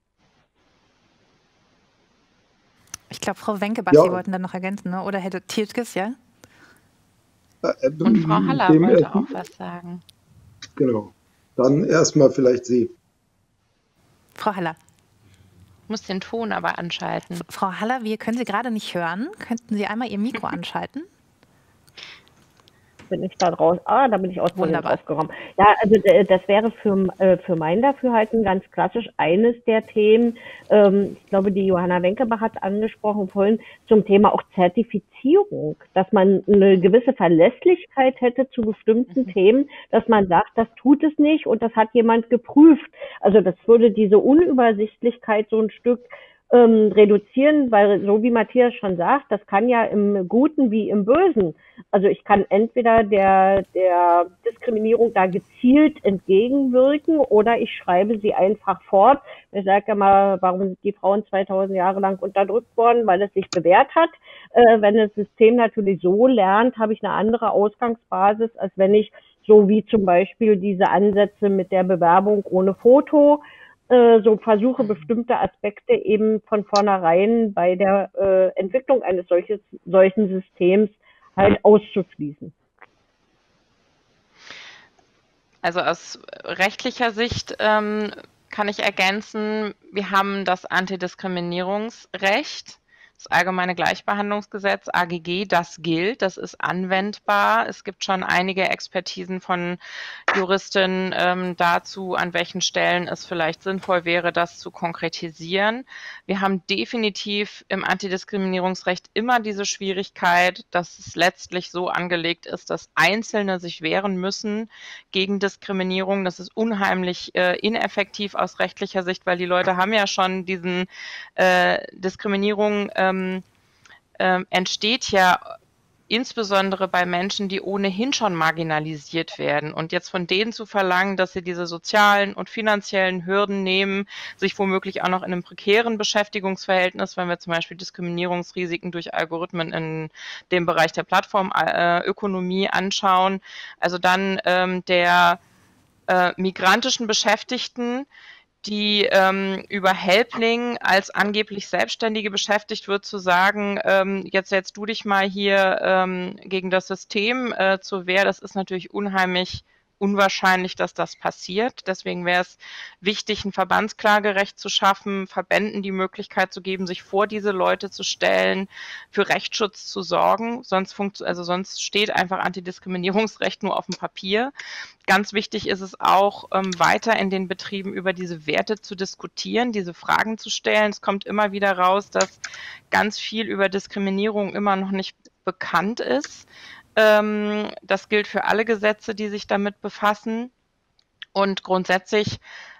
Ich glaube, Frau Wenke-Bach, ja. Sie wollten dann noch ergänzen, ne? Oder Herr Tierkes, ja? Und Frau Haller wollte auch was sagen. Genau. Dann erstmal vielleicht Sie. Frau Haller. Ich muss den Ton aber anschalten. Frau Haller, wir können Sie gerade nicht hören. Könnten Sie einmal Ihr Mikro anschalten? Bin ich da draus? Ah, da bin ich aus Versehen draufgekommen. Ja, also das wäre für, für mein Dafürhalten ganz klassisch eines der Themen. Ähm, ich glaube, die Johanna Wenke-Bach hat angesprochen vorhin zum Thema auch Zertifizierung, dass man eine gewisse Verlässlichkeit hätte zu bestimmten mhm. Themen, dass man sagt, das tut es nicht und das hat jemand geprüft. Also das würde diese Unübersichtlichkeit so ein Stück ähm, reduzieren, weil so wie Matthias schon sagt, das kann ja im Guten wie im Bösen. Also ich kann entweder der, der Diskriminierung da gezielt entgegenwirken oder ich schreibe sie einfach fort. Ich sage ja mal, warum sind die Frauen zweitausend Jahre lang unterdrückt worden? Weil es sich bewährt hat. Äh, wenn das System natürlich so lernt, habe ich eine andere Ausgangsbasis, als wenn ich so wie zum Beispiel diese Ansätze mit der Bewerbung ohne Foto, äh, so versuche, bestimmte Aspekte eben von vornherein bei der äh, Entwicklung eines solches, solchen Systems halt auszuschließen. Also aus rechtlicher Sicht ähm, kann ich ergänzen, wir haben das Antidiskriminierungsrecht. Das Allgemeine Gleichbehandlungsgesetz, A G G, das gilt, das ist anwendbar. Es gibt schon einige Expertisen von Juristinnen ähm, dazu, an welchen Stellen es vielleicht sinnvoll wäre, das zu konkretisieren. Wir haben definitiv im Antidiskriminierungsrecht immer diese Schwierigkeit, dass es letztlich so angelegt ist, dass Einzelne sich wehren müssen gegen Diskriminierung. Das ist unheimlich äh, ineffektiv aus rechtlicher Sicht, weil die Leute haben ja schon diesen äh, Diskriminierung äh, Ähm, ähm, entsteht ja insbesondere bei Menschen, die ohnehin schon marginalisiert werden. Und jetzt von denen zu verlangen, dass sie diese sozialen und finanziellen Hürden nehmen, sich womöglich auch noch in einem prekären Beschäftigungsverhältnis, wenn wir zum Beispiel Diskriminierungsrisiken durch Algorithmen in dem Bereich der Plattformökonomie anschauen, also dann ähm, der äh, migrantischen Beschäftigten, die ähm, über Helpling als angeblich Selbstständige beschäftigt wird, zu sagen, ähm, jetzt setzt du dich mal hier ähm, gegen das System äh, zur Wehr, das ist natürlich unheimlich unwahrscheinlich, dass das passiert. Deswegen wäre es wichtig, ein Verbandsklagerecht zu schaffen, Verbänden die Möglichkeit zu geben, sich vor diese Leute zu stellen, für Rechtsschutz zu sorgen. Sonst, funkt, also sonst steht einfach Antidiskriminierungsrecht nur auf dem Papier. Ganz wichtig ist es auch, ähm, weiter in den Betrieben über diese Werte zu diskutieren, diese Fragen zu stellen. Es kommt immer wieder raus, dass ganz viel über Diskriminierung immer noch nicht bekannt ist. Ähm, das gilt für alle Gesetze, die sich damit befassen. Und grundsätzlich,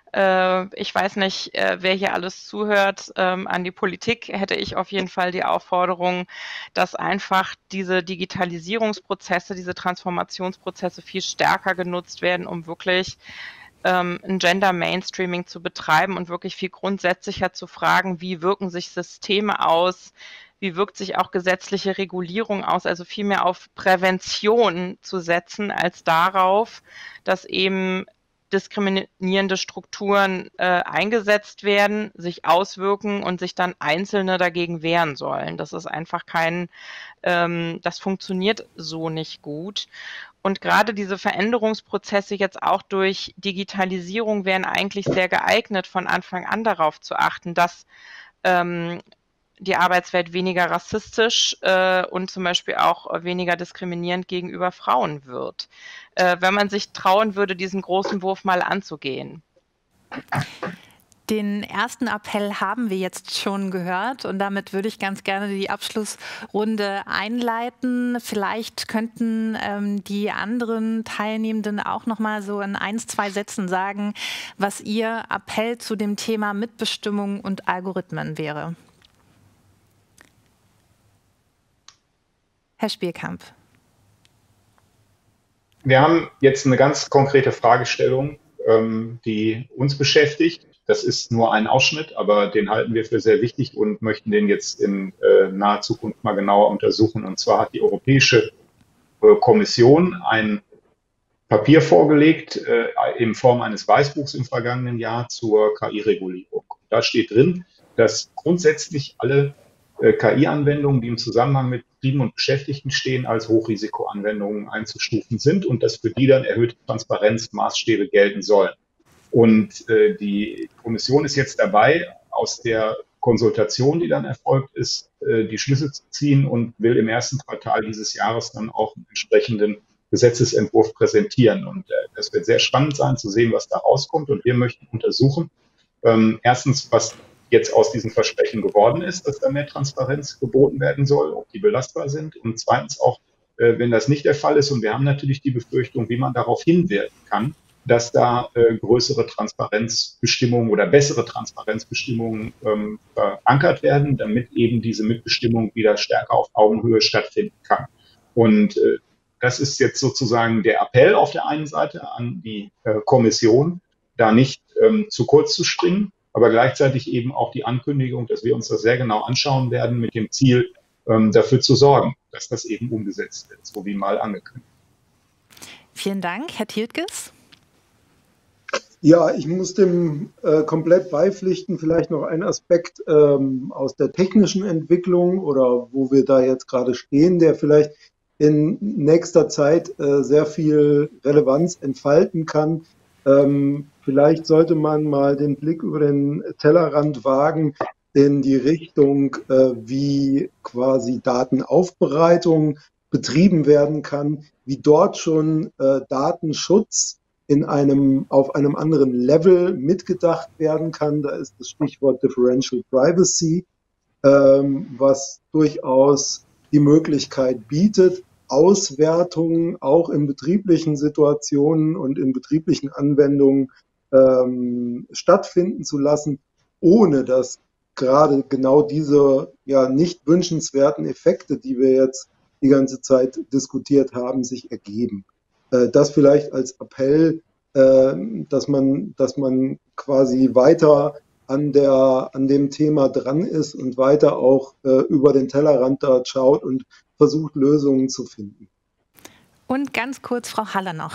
äh, ich weiß nicht, äh, wer hier alles zuhört, ähm, an die Politik hätte ich auf jeden Fall die Aufforderung, dass einfach diese Digitalisierungsprozesse, diese Transformationsprozesse viel stärker genutzt werden, um wirklich ähm, ein Gender Mainstreaming zu betreiben und wirklich viel grundsätzlicher zu fragen, wie wirken sich Systeme aus, wie wirkt sich auch gesetzliche Regulierung aus, also viel mehr auf Prävention zu setzen, als darauf, dass eben diskriminierende Strukturen äh, eingesetzt werden, sich auswirken und sich dann Einzelne dagegen wehren sollen. Das ist einfach kein, ähm, das funktioniert so nicht gut. Und gerade diese Veränderungsprozesse jetzt auch durch Digitalisierung wären eigentlich sehr geeignet, von Anfang an darauf zu achten, dass ähm, die Arbeitswelt weniger rassistisch äh, und zum Beispiel auch weniger diskriminierend gegenüber Frauen wird, äh, wenn man sich trauen würde, diesen großen Wurf mal anzugehen. Den ersten Appell haben wir jetzt schon gehört und damit würde ich ganz gerne die Abschlussrunde einleiten. Vielleicht könnten ähm, die anderen Teilnehmenden auch noch mal so in ein, zwei Sätzen sagen, was Ihr Appell zu dem Thema Mitbestimmung und Algorithmen wäre. Herr Spielkamp. Wir haben jetzt eine ganz konkrete Fragestellung, ähm, die uns beschäftigt. Das ist nur ein Ausschnitt, aber den halten wir für sehr wichtig und möchten den jetzt in äh, naher Zukunft mal genauer untersuchen. Und zwar hat die Europäische äh, Kommission ein Papier vorgelegt äh, in Form eines Weißbuchs im vergangenen Jahr zur K I-Regulierung. Da steht drin, dass grundsätzlich alle äh, K I-Anwendungen, die im Zusammenhang mit Betrieben und Beschäftigten stehen, als Hochrisikoanwendungen einzustufen sind und dass für die dann erhöhte Transparenzmaßstäbe gelten sollen. Und äh, die Kommission ist jetzt dabei, aus der Konsultation, die dann erfolgt ist, äh, die Schlüsse zu ziehen und will im ersten Quartal dieses Jahres dann auch einen entsprechenden Gesetzesentwurf präsentieren. Und äh, das wird sehr spannend sein zu sehen, was da rauskommt. Und wir möchten untersuchen, ähm, erstens, was jetzt aus diesen Versprechen geworden ist, dass da mehr Transparenz geboten werden soll, ob die belastbar sind. Und zweitens auch, äh, wenn das nicht der Fall ist, und wir haben natürlich die Befürchtung, wie man darauf hinwirken kann, dass da äh, größere Transparenzbestimmungen oder bessere Transparenzbestimmungen ähm, verankert werden, damit eben diese Mitbestimmung wieder stärker auf Augenhöhe stattfinden kann. Und äh, das ist jetzt sozusagen der Appell auf der einen Seite an die äh, Kommission, da nicht ähm, zu kurz zu springen, aber gleichzeitig eben auch die Ankündigung, dass wir uns das sehr genau anschauen werden, mit dem Ziel, ähm, dafür zu sorgen, dass das eben umgesetzt wird, so wie mal angekündigt. Vielen Dank. Herr Tiltges? Ja, ich muss dem äh, komplett beipflichten. Vielleicht noch ein Aspekt ähm, aus der technischen Entwicklung oder wo wir da jetzt gerade stehen, der vielleicht in nächster Zeit äh, sehr viel Relevanz entfalten kann. Ähm, vielleicht sollte man mal den Blick über den Tellerrand wagen in die Richtung, äh, wie quasi Datenaufbereitung betrieben werden kann, wie dort schon äh, Datenschutz in einem, auf einem anderen Level mitgedacht werden kann. Da ist das Stichwort Differential Privacy, ähm, was durchaus die Möglichkeit bietet, Auswertungen auch in betrieblichen Situationen und in betrieblichen Anwendungen ähm, stattfinden zu lassen, ohne dass gerade genau diese ja nicht wünschenswerten Effekte, die wir jetzt die ganze Zeit diskutiert haben, sich ergeben. Das vielleicht als Appell, dass man, dass man quasi weiter an, der, an dem Thema dran ist und weiter auch über den Tellerrand dort schaut und versucht, Lösungen zu finden. Und ganz kurz Frau Haller noch.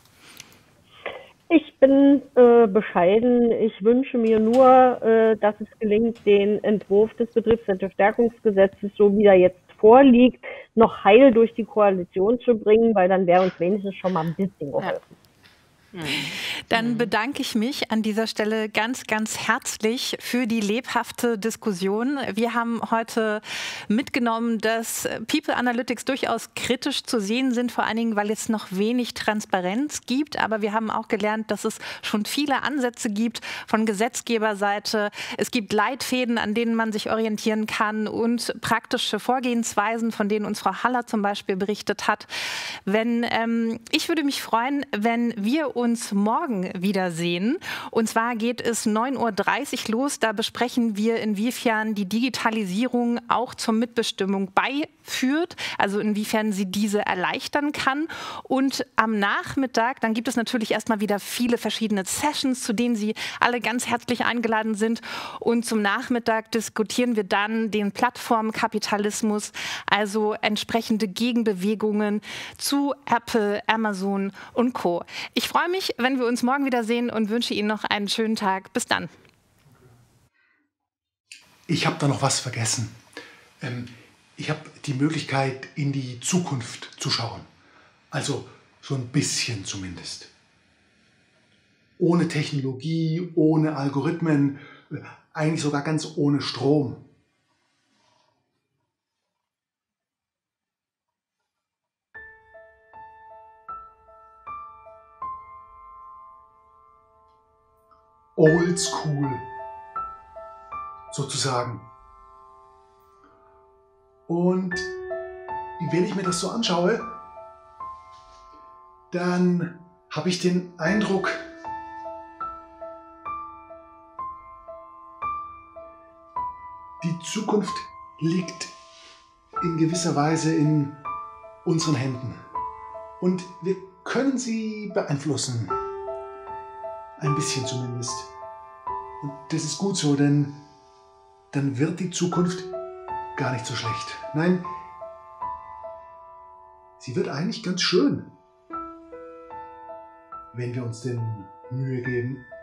Ich bin äh, bescheiden. Ich wünsche mir nur, äh, dass es gelingt, den Entwurf des Betriebsrätestärkungsgesetzes, so wie er jetzt vorliegt, noch heil durch die Koalition zu bringen, weil dann wäre uns wenigstens schon mal ein bisschen geholfen. Dann bedanke ich mich an dieser Stelle ganz, ganz herzlich für die lebhafte Diskussion. Wir haben heute mitgenommen, dass People Analytics durchaus kritisch zu sehen sind, vor allen Dingen, weil es noch wenig Transparenz gibt. Aber wir haben auch gelernt, dass es schon viele Ansätze gibt von Gesetzgeberseite. Es gibt Leitfäden, an denen man sich orientieren kann und praktische Vorgehensweisen, von denen uns Frau Haller zum Beispiel berichtet hat. Wenn, ähm, ich würde mich freuen, wenn wir uns uns morgen wiedersehen. Und zwar geht es neun Uhr dreißig los. Da besprechen wir, inwiefern die Digitalisierung auch zur Mitbestimmung beiführt, also inwiefern sie diese erleichtern kann. Und am Nachmittag, dann gibt es natürlich erstmal wieder viele verschiedene Sessions, zu denen Sie alle ganz herzlich eingeladen sind. Und zum Nachmittag diskutieren wir dann den Plattformkapitalismus, also entsprechende Gegenbewegungen zu Apple, Amazon und Co. Ich freue mich, wenn wir uns morgen wiedersehen und wünsche Ihnen noch einen schönen Tag. Bis dann. Ich habe da noch was vergessen. Ähm, ich habe die Möglichkeit, in die Zukunft zu schauen. Also so ein bisschen zumindest. Ohne Technologie, ohne Algorithmen, eigentlich sogar ganz ohne Strom. Old School, sozusagen. Und wenn ich mir das so anschaue, dann habe ich den Eindruck, die Zukunft liegt in gewisser Weise in unseren Händen. Und wir können sie beeinflussen. Ein bisschen zumindest. Und das ist gut so, denn dann wird die Zukunft gar nicht so schlecht. Nein, sie wird eigentlich ganz schön, wenn wir uns denn Mühe geben.